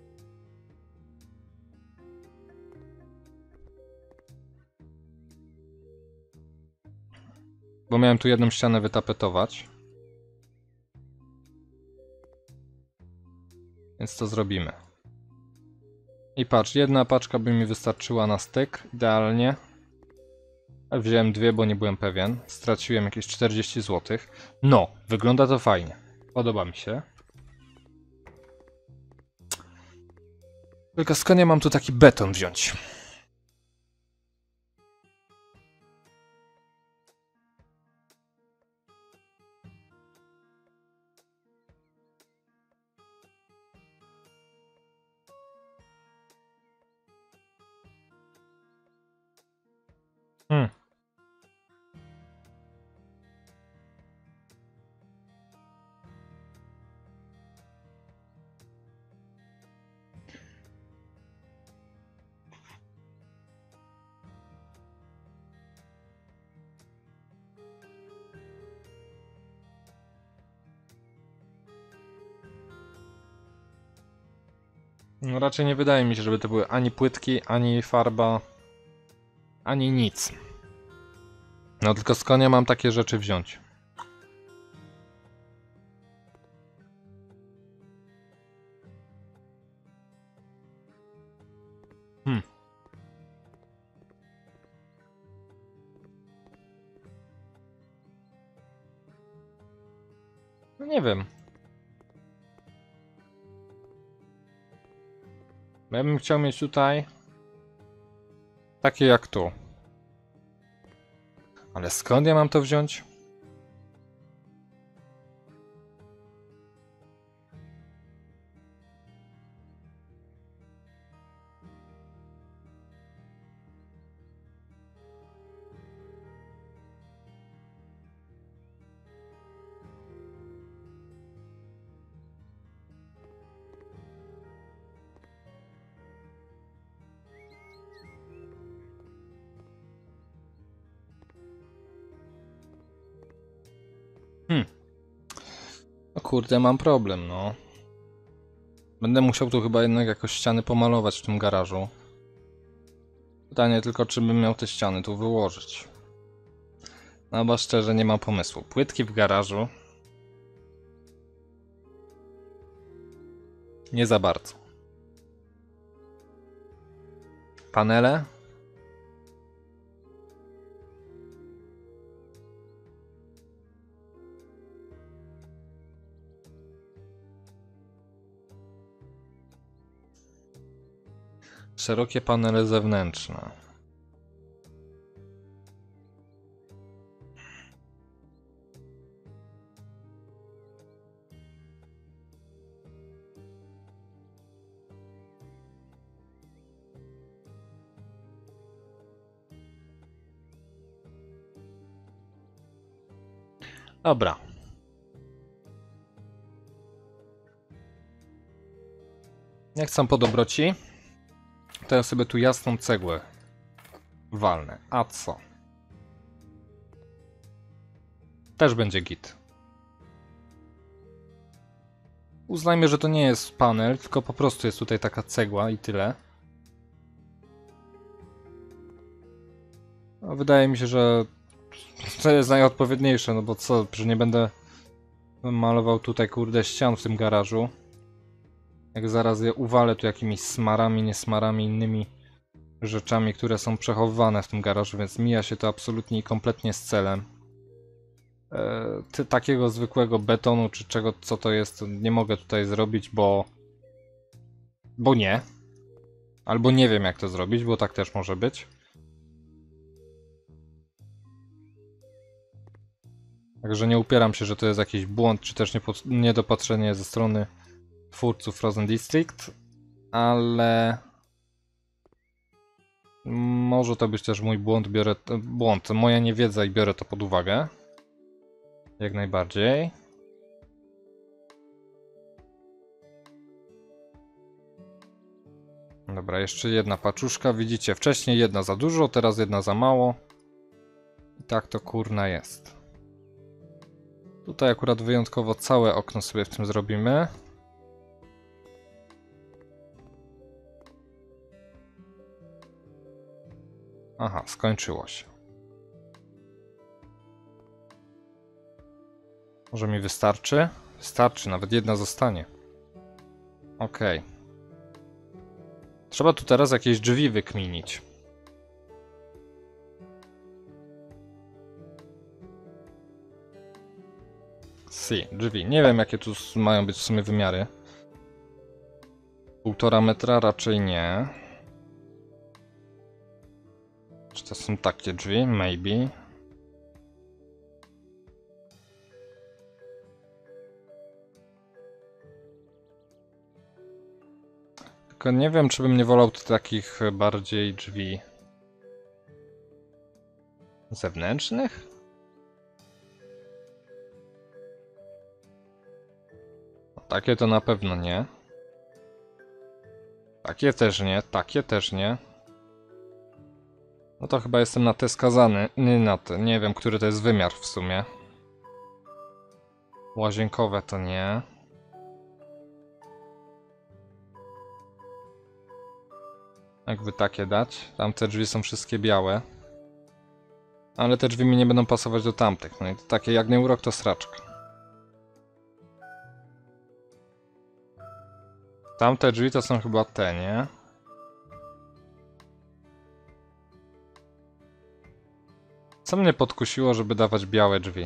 Bo miałem tu jedną ścianę wytapetować. Więc to zrobimy. I patrz, jedna paczka by mi wystarczyła na styk, idealnie. Ale wziąłem dwie, bo nie byłem pewien. Straciłem jakieś czterdzieści złotych. No, wygląda to fajnie. Podoba mi się. Tylko skąd ja mam tu taki beton wziąć? Hmm. No raczej nie wydaje mi się, żeby to były ani płytki, ani farba, ani nic. No tylko skąd ja mam takie rzeczy wziąć? Hmm. No nie wiem. Ja bym chciał mieć tutaj takie jak tu. Ale skąd ja mam to wziąć? Hmm. No kurde, mam problem, no. Będę musiał tu chyba jednak jakoś ściany pomalować w tym garażu. Pytanie tylko, czy bym miał te ściany tu wyłożyć. No bo szczerze nie mam pomysłu. Płytki w garażu? Nie za bardzo. Panele? Szerokie panele zewnętrzne. Dobra. Jak chcę po dobroci, to ja sobie tu jasną cegłę walnę. A co? Też będzie git. Uznajmy, że to nie jest panel, tylko po prostu jest tutaj taka cegła i tyle. No, wydaje mi się, że to jest najodpowiedniejsze, no bo co, że nie będę malował tutaj kurde ścian w tym garażu. Jak zaraz je uwalę tu jakimiś smarami, niesmarami, innymi rzeczami, które są przechowywane w tym garażu, więc mija się to absolutnie i kompletnie z celem. E, ty, takiego zwykłego betonu, czy czego, co to jest, nie mogę tutaj zrobić, bo... Bo nie. Albo nie wiem jak to zrobić, bo tak też może być. Także nie upieram się, że to jest jakiś błąd, czy też niedopatrzenie ze strony twórców Frozen District, ale może to być też mój błąd, biorę błąd, moja niewiedza i biorę to pod uwagę. Jak najbardziej. Dobra, jeszcze jedna paczuszka. Widzicie, wcześniej jedna za dużo, teraz jedna za mało. I tak to kurna jest. Tutaj akurat wyjątkowo całe okno sobie w tym zrobimy. Aha, skończyło się. Może mi wystarczy? Wystarczy, nawet jedna zostanie. Okej. Okay. Trzeba tu teraz jakieś drzwi wykminić. Si, drzwi. Nie wiem jakie tu mają być w sumie wymiary. Półtora metra raczej nie. Czy to są takie drzwi? Maybe. Tylko nie wiem, czy bym nie wolał tu takich bardziej drzwi zewnętrznych? Takie to na pewno nie. Takie też nie, takie też nie. No to chyba jestem na te skazany. Nie na te, nie wiem, który to jest wymiar w sumie. Łazienkowe to nie. Jakby takie dać. Tamte drzwi są wszystkie białe. Ale te drzwi mi nie będą pasować do tamtych. No i to takie jak nie urok, to sraczka. Tamte drzwi to są chyba te, nie? Co mnie podkusiło, żeby dawać białe drzwi?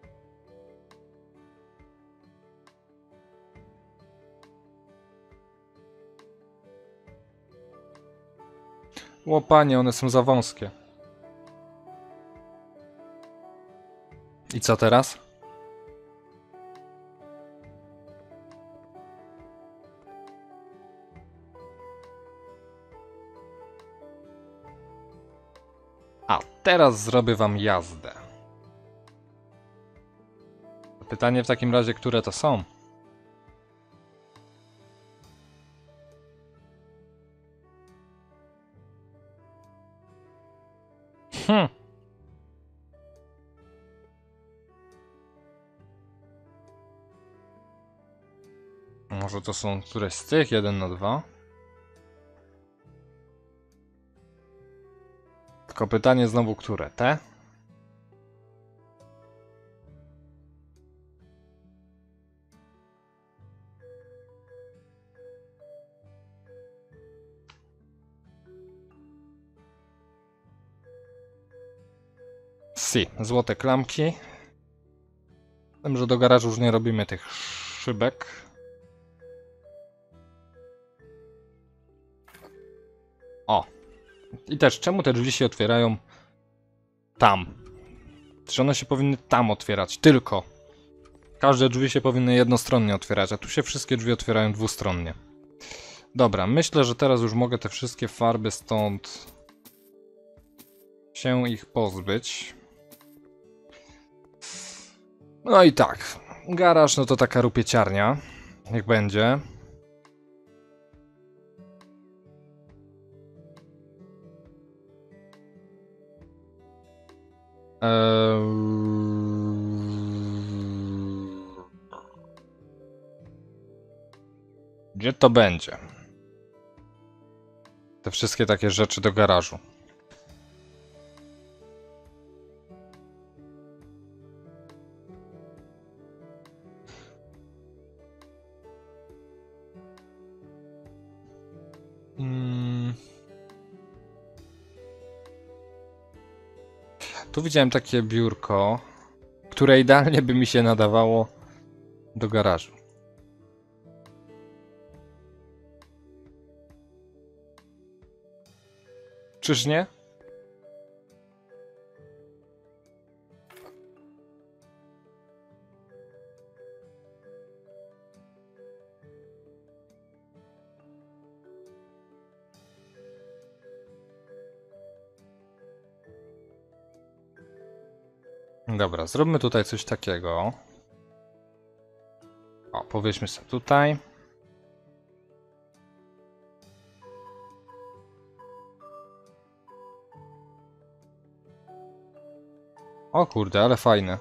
O panie, one są za wąskie. I co teraz? A teraz zrobię wam jazdę. Pytanie w takim razie, które to są? Hm. Może to są któreś z tych? Jeden na dwa? Tylko pytanie znowu, które? Te? Si, złote klamki. Wiem, że do garażu już nie robimy tych szybek. O. I też, czemu te drzwi się otwierają tam? Czy one się powinny tam otwierać? Tylko. Każde drzwi się powinny jednostronnie otwierać, a tu się wszystkie drzwi otwierają dwustronnie. Dobra, myślę, że teraz już mogę te wszystkie farby stąd się ich pozbyć. No i tak, garaż no to taka rupieciarnia, niech będzie. Eee... Gdzie to będzie? Te wszystkie takie rzeczy do garażu. Hmm. Tu widziałem takie biurko, które idealnie by mi się nadawało do garażu. Czyż nie? Dobra, zróbmy tutaj coś takiego. O, powieźmy sobie tutaj. O kurde, ale fajne.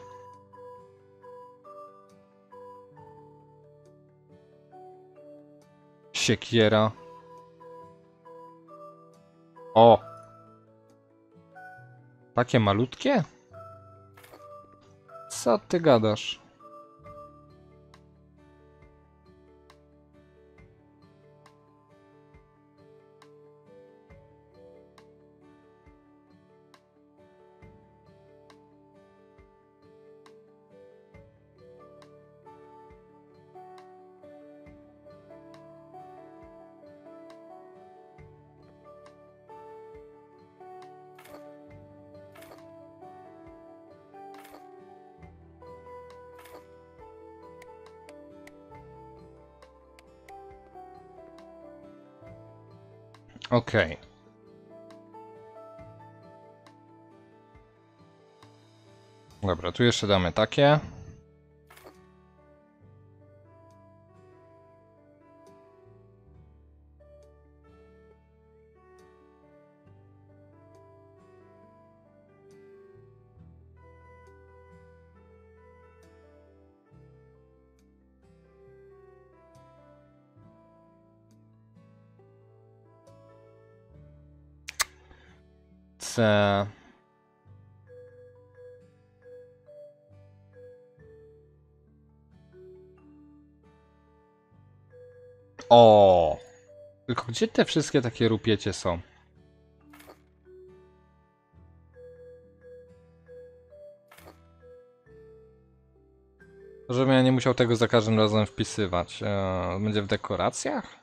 Siekiera. O! Takie malutkie? Co ty gadasz? Okej. Okay. Dobra, tu jeszcze damy takie. C. O! Tylko gdzie te wszystkie takie rupiecie są? Żebym ja nie musiał tego za każdym razem wpisywać. Eee, będzie w dekoracjach?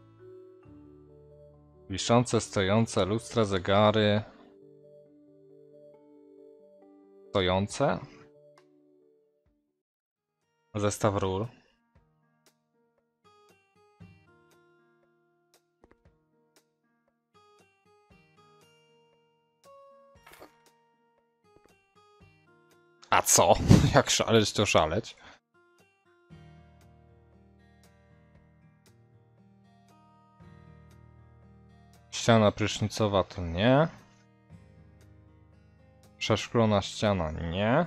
Wiszące, stojące, lustra, zegary. Stojące? Zestaw rur. A co? Jak szaleć, to szaleć. Ściana prysznicowa to nie. Przeszklona ściana nie.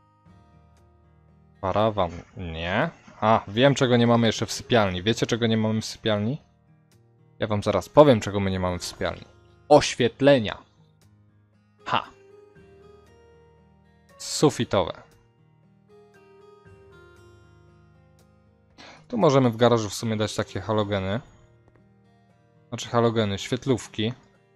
Parawan nie. A, wiem czego nie mamy jeszcze w sypialni. Wiecie czego nie mamy w sypialni? Ja wam zaraz powiem czego my nie mamy w sypialni. Oświetlenia. Ha. Sufitowe. Tu możemy w garażu w sumie dać takie halogeny. Znaczy halogeny, świetlówki.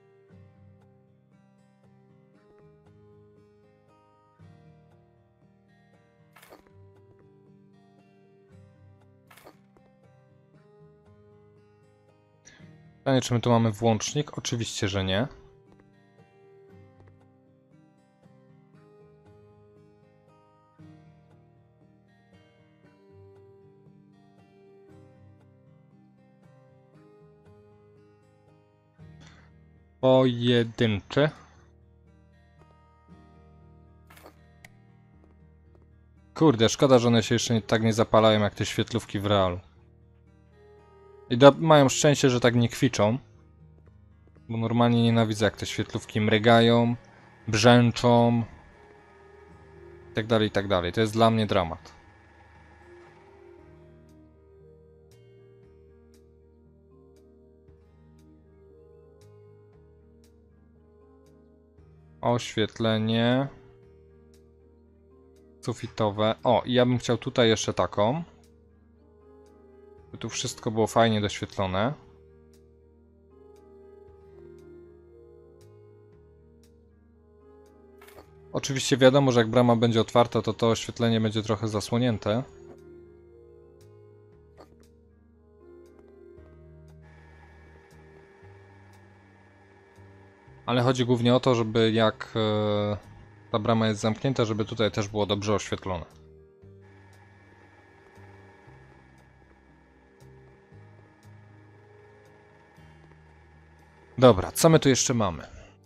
Pytanie, czy my tu mamy włącznik? Oczywiście, że nie. Pojedynczy. Kurde, szkoda, że one się jeszcze nie, tak nie zapalają jak te świetlówki w realu. I do, mają szczęście, że tak nie kwiczą. Bo normalnie nienawidzę, jak te świetlówki mrygają, brzęczą. I tak dalej, i tak dalej. To jest dla mnie dramat. Oświetlenie sufitowe. O, i ja bym chciał tutaj jeszcze taką. By tu wszystko było fajnie doświetlone. Oczywiście wiadomo, że jak brama będzie otwarta, to to oświetlenie będzie trochę zasłonięte. Ale chodzi głównie o to, żeby jak e, ta brama jest zamknięta, żeby tutaj też było dobrze oświetlone. Dobra, co my tu jeszcze mamy?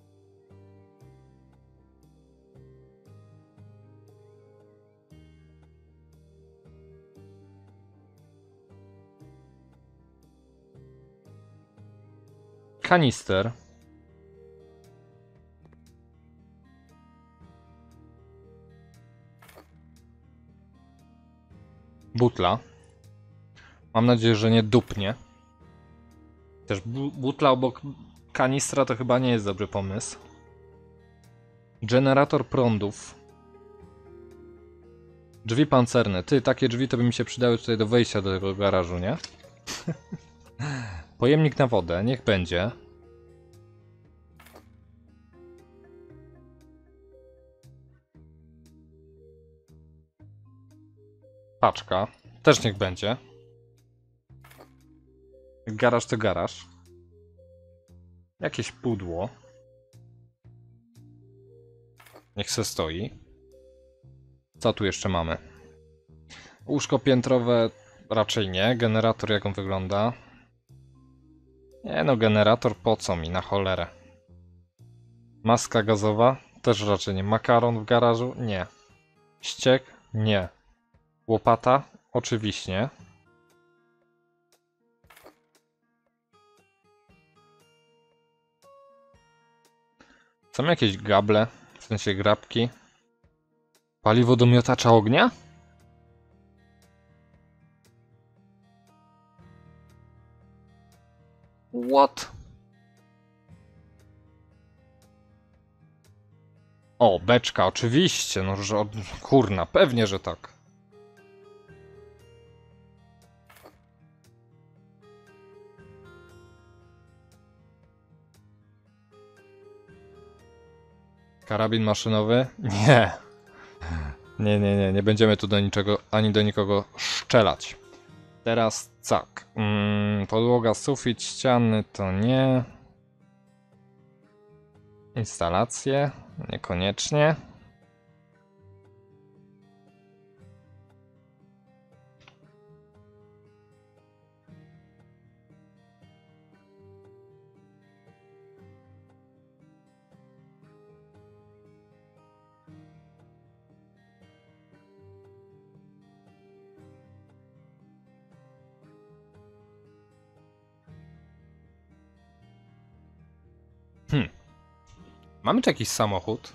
Kanister. Butla. Mam nadzieję, że nie dupnie. Też bu butla obok kanistra to chyba nie jest dobry pomysł. Generator prądów. Drzwi pancerne. Ty, takie drzwi to by mi się przydały tutaj do wejścia do tego garażu, nie? Pojemnik na wodę, niech będzie. Paczka. Też niech będzie. Garaż to garaż. Jakieś pudło. Niech se stoi. Co tu jeszcze mamy? Łóżko piętrowe raczej nie. Generator jak on wygląda? Nie no, generator po co mi, na cholerę. Maska gazowa? Też raczej nie. Makaron w garażu? Nie. Ściek? Nie. Łopata? Oczywiście. Są jakieś gable? W sensie grabki? Paliwo do miotacza ognia? What? O, beczka, oczywiście, no że od... kurna, pewnie, że tak. Karabin maszynowy? Nie. Nie, nie, nie, nie będziemy tu do niczego, ani do nikogo strzelać. Teraz cak. Mm, podłoga, sufit, ściany to nie. Instalacje? Niekoniecznie. Hmm. Mamy tu jakiś samochód?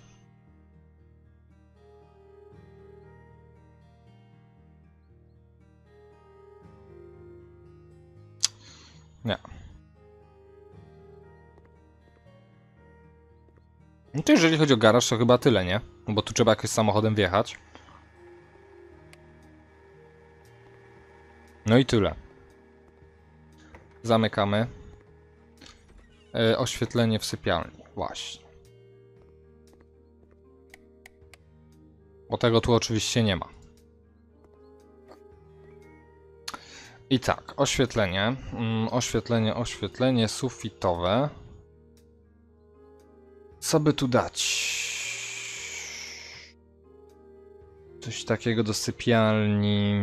Nie. No to jeżeli chodzi o garaż, to chyba tyle, nie? No bo tu trzeba jakoś samochodem wjechać. No i tyle. Zamykamy. Yy, oświetlenie w sypialni. Właśnie. Bo tego tu oczywiście nie ma. I tak, oświetlenie. Mm, oświetlenie, oświetlenie sufitowe. Co by tu dać? Coś takiego do sypialni.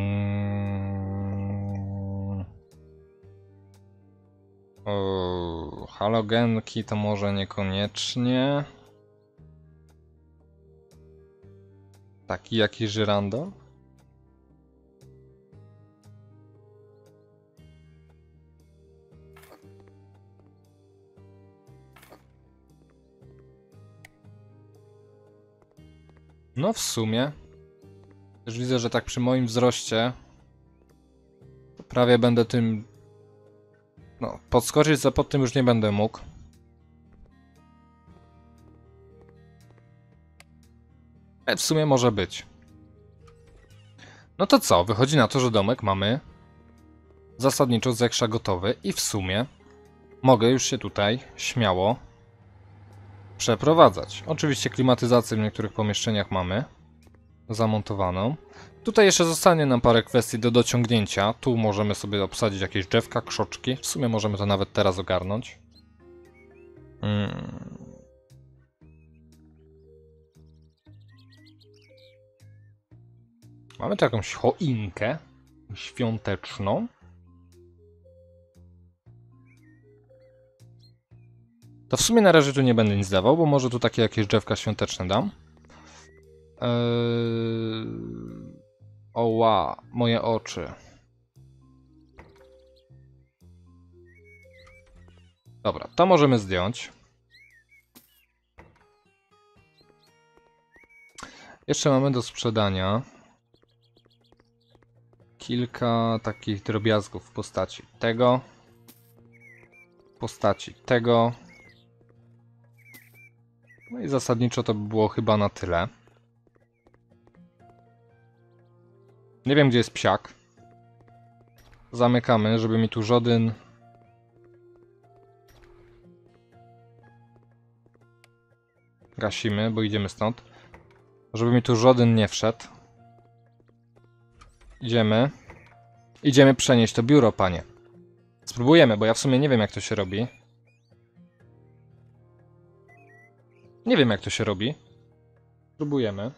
O, halogenki to może niekoniecznie. Taki jakiś żyrandol? No w sumie. Też widzę, że tak przy moim wzroście to prawie będę tym... No, podskoczyć za pod tym już nie będę mógł. Ale w sumie może być. No to co? Wychodzi na to, że domek mamy zasadniczo z Zeksza gotowy i w sumie mogę już się tutaj śmiało przeprowadzać. Oczywiście klimatyzację w niektórych pomieszczeniach mamy zamontowaną. Tutaj jeszcze zostanie nam parę kwestii do dociągnięcia. Tu możemy sobie obsadzić jakieś drzewka, krzoczki. W sumie możemy to nawet teraz ogarnąć. Hmm. Mamy tu jakąś choinkę świąteczną. To w sumie na razie tu nie będę nic dawał, bo może tu takie jakieś drzewka świąteczne dam. Eee... Oła, moje oczy. Dobra, to możemy zdjąć. Jeszcze mamy do sprzedania kilka takich drobiazgów w postaci tego, w postaci tego. No i zasadniczo to by było chyba na tyle. Nie wiem, gdzie jest psiak. Zamykamy, żeby mi tu żaden... Gasimy, bo idziemy stąd. Żeby mi tu żaden nie wszedł. Idziemy. Idziemy przenieść to biuro, panie. Spróbujemy, bo ja w sumie nie wiem, jak to się robi. Nie wiem, jak to się robi. Spróbujemy.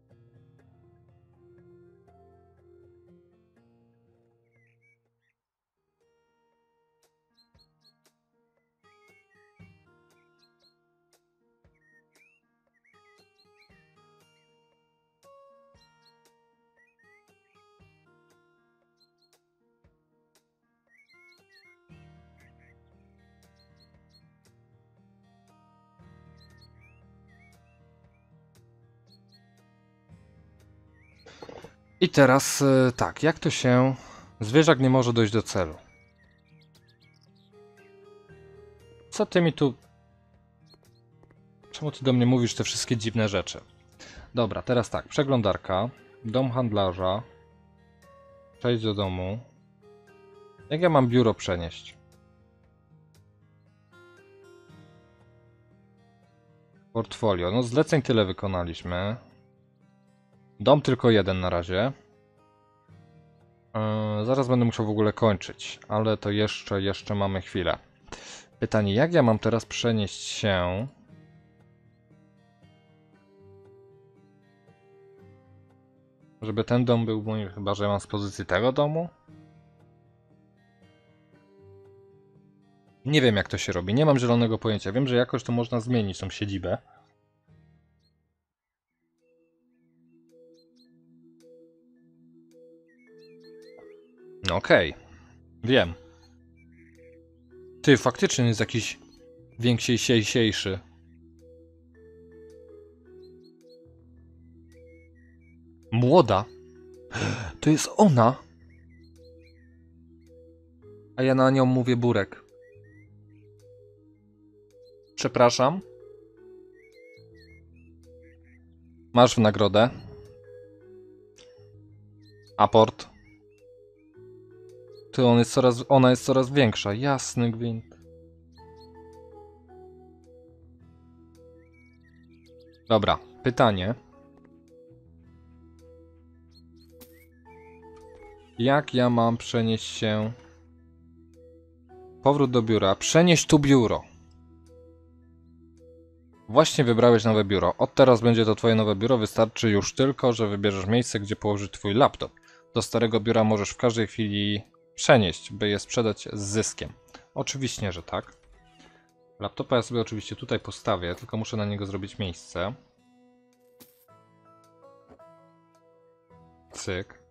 I teraz yy, tak, jak to się... Zwierzak nie może dojść do celu. Co ty mi tu... Czemu ty do mnie mówisz te wszystkie dziwne rzeczy? Dobra, teraz tak, przeglądarka, dom handlarza, przejść do domu. Jak ja mam biuro przenieść? Portfolio, no zleceń tyle wykonaliśmy. Dom tylko jeden na razie. Yy, zaraz będę musiał w ogóle kończyć, ale to jeszcze, jeszcze mamy chwilę. Pytanie, jak ja mam teraz przenieść się... Żeby ten dom był mój, chyba że ja mam z pozycji tego domu? Nie wiem, jak to się robi, nie mam zielonego pojęcia. Wiem, że jakoś to można zmienić, tą siedzibę. No okej, okay. Wiem. Ty, faktycznie jest jakiś większy, siejsiejszy. Młoda? To jest ona? A ja na nią mówię Burek. Przepraszam. Masz w nagrodę. Aport. Ty, on jest coraz, ona jest coraz większa. Jasny gwint. Dobra, pytanie. Jak ja mam przenieść się... Powrót do biura. Przenieść tu biuro. Właśnie wybrałeś nowe biuro. Od teraz będzie to twoje nowe biuro. Wystarczy już tylko, że wybierzesz miejsce, gdzie położyć twój laptop. Do starego biura możesz w każdej chwili przenieść, by je sprzedać z zyskiem. Oczywiście, że tak. Laptopa ja sobie oczywiście tutaj postawię, tylko muszę na niego zrobić miejsce. Cyk.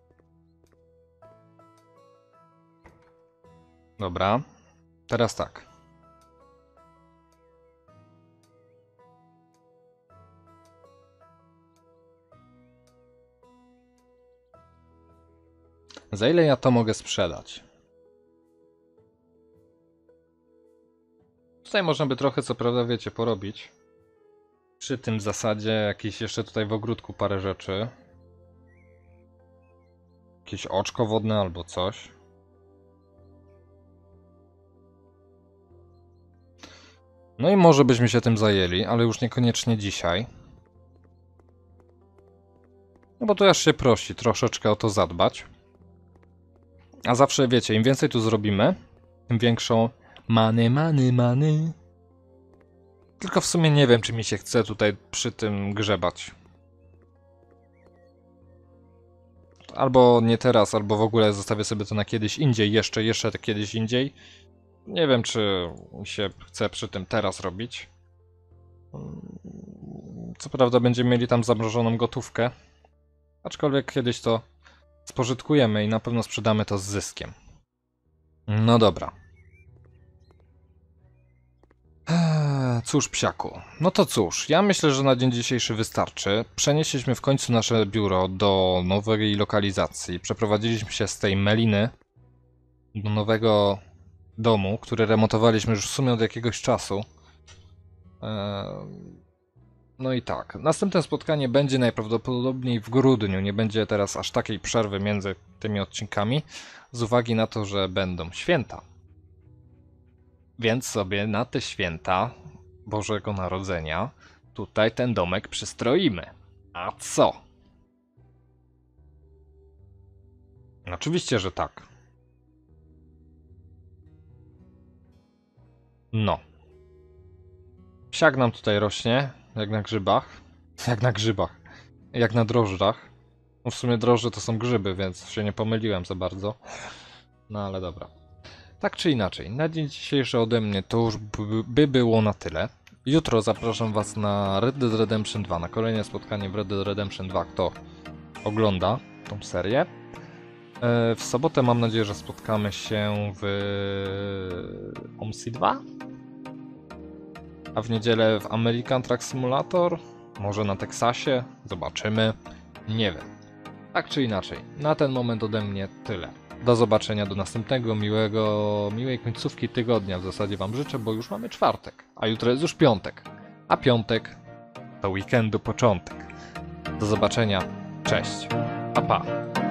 Dobra. Teraz tak. Za ile ja to mogę sprzedać? Tutaj można by trochę, co prawda, wiecie, porobić. Przy tym zasadzie jakieś jeszcze tutaj w ogródku parę rzeczy. Jakieś oczko wodne albo coś. No i może byśmy się tym zajęli, ale już niekoniecznie dzisiaj. No bo to aż się prosi troszeczkę o to zadbać. A zawsze wiecie, im więcej tu zrobimy, tym większą money, money, money. Tylko w sumie nie wiem, czy mi się chce tutaj przy tym grzebać. Albo nie teraz, albo w ogóle zostawię sobie to na kiedyś indziej, jeszcze, jeszcze kiedyś indziej. Nie wiem, czy mi się chce przy tym teraz robić. Co prawda będziemy mieli tam zamrożoną gotówkę. Aczkolwiek kiedyś to spożytkujemy i na pewno sprzedamy to z zyskiem. No dobra. Eee, cóż, psiaku. No to cóż, ja myślę, że na dzień dzisiejszy wystarczy. Przenieśliśmy w końcu nasze biuro do nowej lokalizacji. Przeprowadziliśmy się z tej Meliny do nowego domu, który remontowaliśmy już w sumie od jakiegoś czasu. Eee, no i tak. Następne spotkanie będzie najprawdopodobniej w grudniu. Nie będzie teraz aż takiej przerwy między tymi odcinkami, z uwagi na to, że będą święta. Więc sobie na te święta Bożego Narodzenia tutaj ten domek przystroimy. A co? Oczywiście, że tak. No. Psiak nam tutaj rośnie, jak na grzybach. Jak na grzybach. Jak na drożdżach. No w sumie drożdże to są grzyby, więc się nie pomyliłem za bardzo. No ale dobra. Tak czy inaczej, na dzień dzisiejszy ode mnie to już by było na tyle. Jutro zapraszam was na Red Dead Redemption dwa, na kolejne spotkanie w Red Dead Redemption dwa, kto ogląda tą serię. W sobotę mam nadzieję, że spotkamy się w O M S I dwa, a w niedzielę w American Truck Simulator, może na Teksasie, zobaczymy, nie wiem. Tak czy inaczej, na ten moment ode mnie tyle. Do zobaczenia, do następnego miłego, miłej końcówki tygodnia w zasadzie wam życzę, bo już mamy czwartek, a jutro jest już piątek, a piątek to weekendu początek. Do zobaczenia, cześć, pa pa.